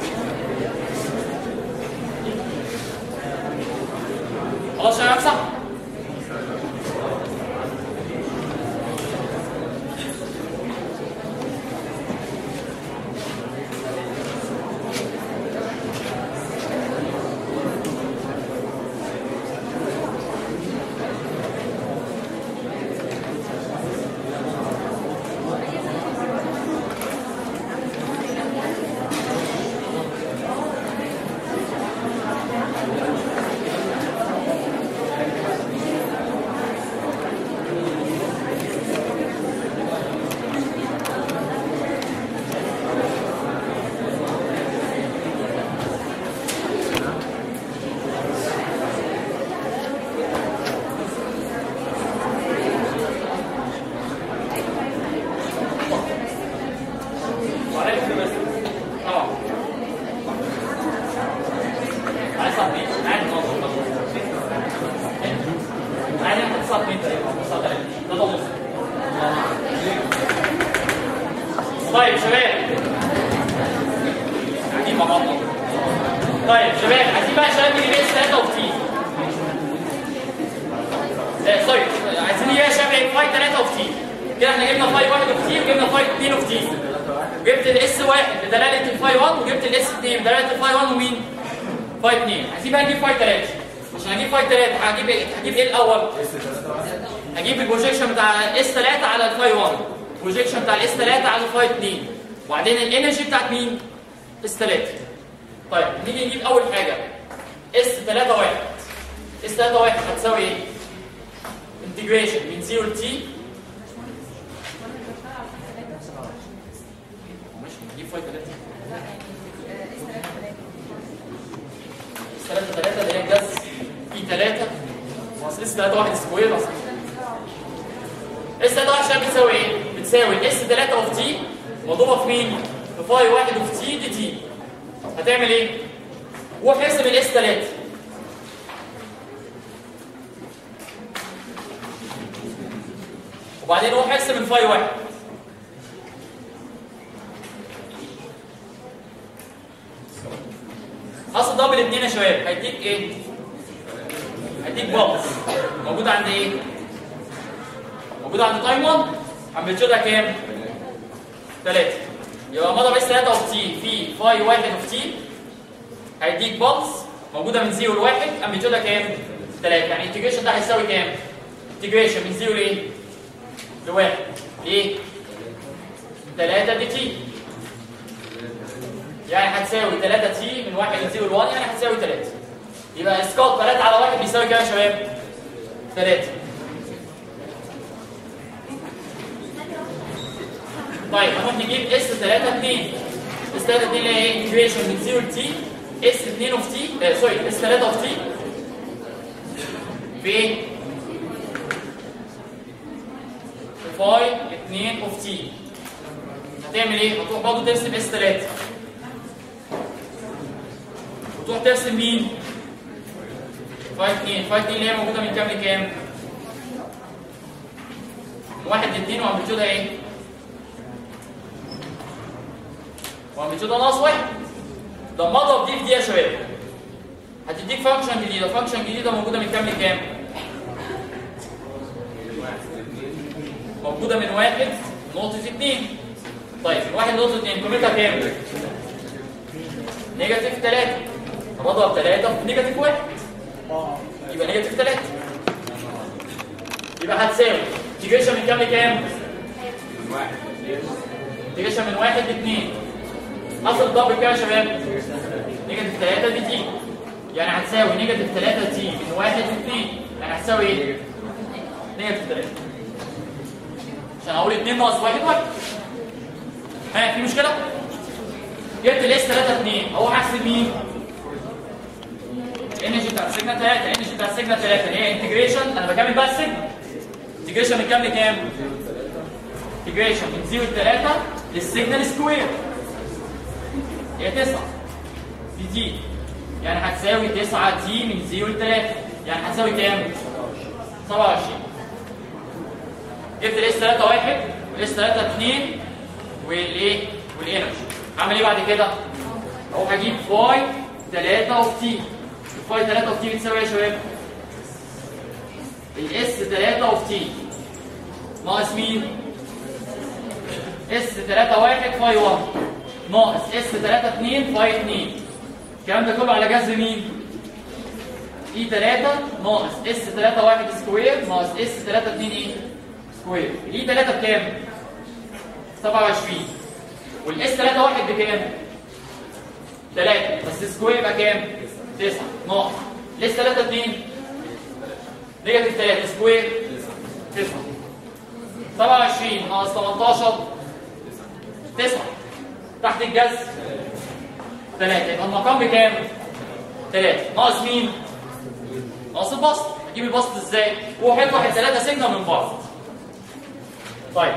خلاص يا شباب صح؟ تسعة اتنين عادي خالص. عادي انت تسعة اتنين تسعة تلاتة تلاتة ونص. طيب شباب قاعدين مع بعض. طيب شباب عايزين بقى شباب نجيب اس تلاتة وتي. اه سوري عايزين نجيب يا شباب فاي تلاتة وتي. كده احنا جبنا فاي واحد اوف تي وجبنا فاي اتنين اوف تي. جبت الاس واحد بدلاله الفاي واحد وجبت الاس اتنين بدلاله الفاي واحد ومين؟ فاي اتنين. عايزين بقى نجيب فاي تلاتة. عشان اجيب فاي تلاتة هجيب ايه؟ هجيب ايه الاول؟ هجيب البروجيكشن بتاع اس تلاتة على الفاي واحد. البروجيكشن بتاع الاس تلاتة على الفاي اتنين. وبعدين الانرجي بتاعت مين؟ اس تلاتة. طيب نيجي نجيب اول حاجه اس تلاتة واحد. اس تلاتة واحد هتساوي ايه؟ انتجريشن من صفر ل تي. ماشي نجيب فاي تلاتة. اس تلاتة تلاتة اللي هي الجذر في تلاتة ناقص اس تلاتة واحد سكوير ناقص اس تلاتة واحد عشان بتساوي ايه؟ بتساوي اس تلاتة اوف تي مضروبه في مين؟ في فاي واحد اوف تي دي تي. هتعمل ايه؟ روح ارسم الاس تلاتة. وبعدين روح ارسم الفاي واحد. حصل ضرب الاثنين يا شباب هيديك ايه؟ هيديك بلس موجود عند ايه؟ موجود عند تايم واحد. امبليتيودها كام؟ تلاتة. يبقى مضرب اس تلاتة اوف تي في فاي واحد اوف تي هيديك بلس موجوده من صفر ل واحد امبليتيودها كام؟ تلاتة. يعني الانتجريشن ده هيساوي كام؟ انتجريشن من صفر لايه؟ ل واحد. ليه؟ تلاتة دي تي. يعني هتساوي تلاتة تي من واحد ل صفر ل واحد يعني هتساوي تلاتة. يبقى اسقاط تلاتة على واحد بيساوي كام يا شباب؟ تلاتة. طيب هنروح نجيب اس تلاتة اتنين. اس تلاتة اتنين اللي هي ايه؟ انتجريشن من صفر ل تي اس اتنين اوف تي آه سوري اس تلاتة اوف تي في ايه؟ في فاي اتنين اوف تي. هتعمل ايه؟ هتروح برضه ترسم اس تلاتة وتروح ترسم مين؟ فاي اتنين. فاي اتنين اللي هي موجوده من كام لكام؟ من واحد ل اتنين وامبليتيودها ايه؟ وامبليتيودها ناقص واحد. ده المضرب دي في دي يا شباب هتديك فانكشن جديده. فانكشن جديده موجوده من كام لكام؟ موجوده من واحد نقطه اتنين. طيب من واحد نقطه اتنين قيمتها كام؟ نيجاتيف تلاتة. هنضرب تلاتة في نيجاتيف واحد يبقى نيجاتيف تلاتة. يبقى هتساوي انتجريشن من كام لكام؟ انتجريشن من واحد ل اتنين. اصل الضرب كام يا شباب؟ نيجاتيف تلاتة دي تي. يعني هتساوي نيجاتيف تلاتة تي من واحد ل اتنين. يعني هتساوي ايه؟ نيجاتيف تلاتة. عشان اقول اتنين ناقص واحد واحد. ها في مشكلة؟ جبت الاس تلاتة اتنين اهو هحسب مين؟ الانرجي بتاع السيجنال تلاتة. الانرجي بتاع السيجنال تلاتة اللي هي انتجريشن. انا بكمل بقى السيجنال. انتجريشن من كام لكام؟ انتجريشن من صفر ل تلاتة للسيجنال سكوير. هي تسعة دي تي. يعني هتساوي تسعة تي من صفر ل تلاتة. يعني هتساوي كام؟ سبعة وعشرين. جبت الاس تلاتة واحد والاس تلاتة اتنين والايه؟ والانرجي. هعمل ايه بعد كده؟ اهو هجيب فاي تلاتة اوف تي. الفاي تلاتة اوف تي بتساوي ايه يا شباب؟ الاس تلاتة اوف تي ناقص مين؟ اس تلاتة واحد فاي واحد ناقص اس تلاتة اتنين فاي اتنين. الكلام ده كله على جذر مين؟ اي تلاتة ناقص اس تلاتة واحد سكوير ناقص اس تلاتة اتنين ايه؟ سكوير. الاي تلاتة بكام؟ سبعة وعشرين. والاس تلاتة واحد بكام؟ تلاتة بس سكوير يبقى كام؟ تسعة ناقص الاس تلاتة اتنين نيجاتيف تلاتة سكوير تسعة. سبعة وعشرين ناقص تمنتاشر تسعة. تحت الجذر تلاتة. يبقى المقام بكام؟ تلاتة. ناقص مين؟ ناقص البسط. هجيب البسط ازاي؟ روح اطرح التلاتة سيجنال من بعض. طيب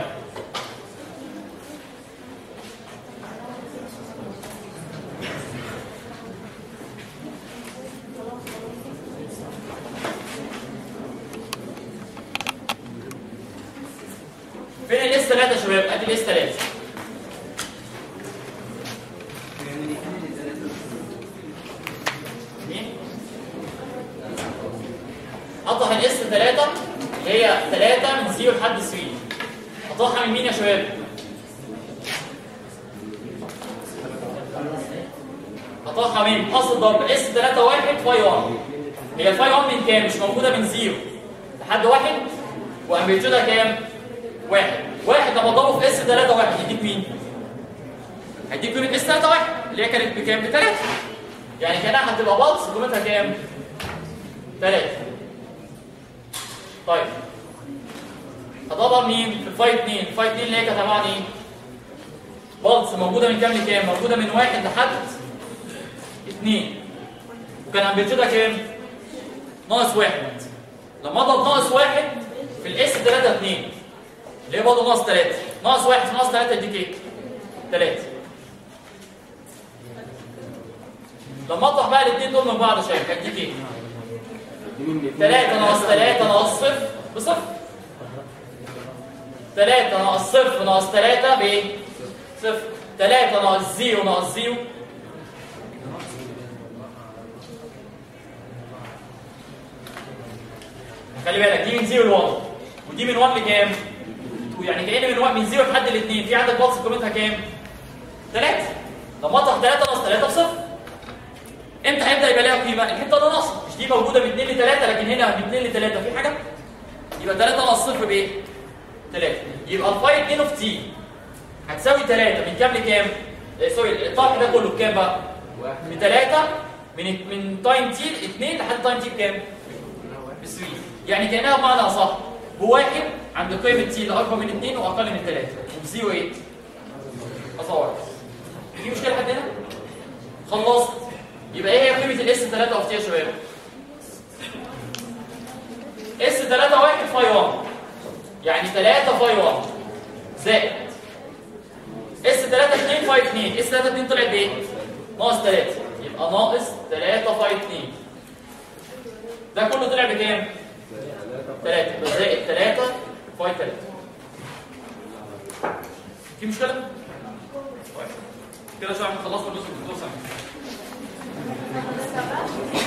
تلاتة يا شباب، ادي الاس تلاتة. اطرح الاس تلاتة اللي هي تلاتة من صفر لحد تلاتة. اطرحها من مين يا شباب؟ اطرحها من حاصل ضرب اس تلاتة واحد فاي واحد. هي الفاي واحد من كام؟ مش موجوده من صفر لحد واحد، وامبليتيودها كام؟ واحد. واحد لما اضربه في اس تلاتة واحد يديك مين؟ هيديك يونت اس تلاتة واحد اللي هي كانت بكام؟ ب تلاتة. يعني كانها هتبقى بلس قيمتها كام؟ تلاتة. طيب هضربها مين؟ في الفاي اتنين. الفاي اتنين اللي هي كانت عباره عن ايه؟ بلس موجوده من كام لكام؟ موجوده من واحد لحد اتنين. وكان امبليتيودها كام؟ ناقص واحد. لما اضرب ناقص واحد في الاس تلاتة اتنين اللي هي برضه ناقص تلاتة، ناقص واحد في ناقص تلاتة يديك ايه؟ تلاتة. لما اطرح بقى الاثنين دول من بعض شايف هيديك ايه؟ تلاتة ناقص تلاتة ناقص صفر بصفر. تلاتة ناقص صفر ناقص تلاتة بايه؟ صفر. تلاتة ناقص صفر ناقص صفر خلي بالك دي من صفر ل واحد ودي من واحد لكام؟ اتنين. يعني كأن من واحد من صفر لحد الاثنين في عندك بلس قيمتها كام؟ تلاتة. لما اطرح تلاتة ناقص تلاتة بصفر. امتى هيبدا يبقى لها قيمه؟ الحته اللي ناقصه، مش دي موجوده من اتنين ل تلاتة لكن هنا من اتنين ل تلاتة في حاجه؟ يبقى تلاتة ناقص صفر بايه؟ تلاتة. يبقى الفاي اتنين اوف تي هتساوي تلاتة من كام لكام؟ سوري الطرح ده كله بكام بقى؟ من تلاتة من من تايم تي اتنين لحد تايم تي بكام؟ ب تلاتة. يعني كانها بمعنى اصح بواحد عند قيمه تي اللي اكبر من اتنين واقل من تلاتة وبزيرو ايه؟ اصور. في مشكله لحد هنا؟ خلصت. يبقى ايه هي قيمه الاس تلاتة اوف تي يا شباب؟ اس تلاتة واحد فاي واحد يعني تلاتة فاي واحد زائد اس تلاتة اتنين فاي اتنين. اس تلاتة اتنين طلعت بايه؟ ناقص تلاتة. يبقى ناقص تلاتة فاي اتنين. ده كله طلع بكام؟ تلاتة زائد تلاتة فاي تلاتة. في مشكله؟ كده شويه خلصنا الجزء الدكتور سامي.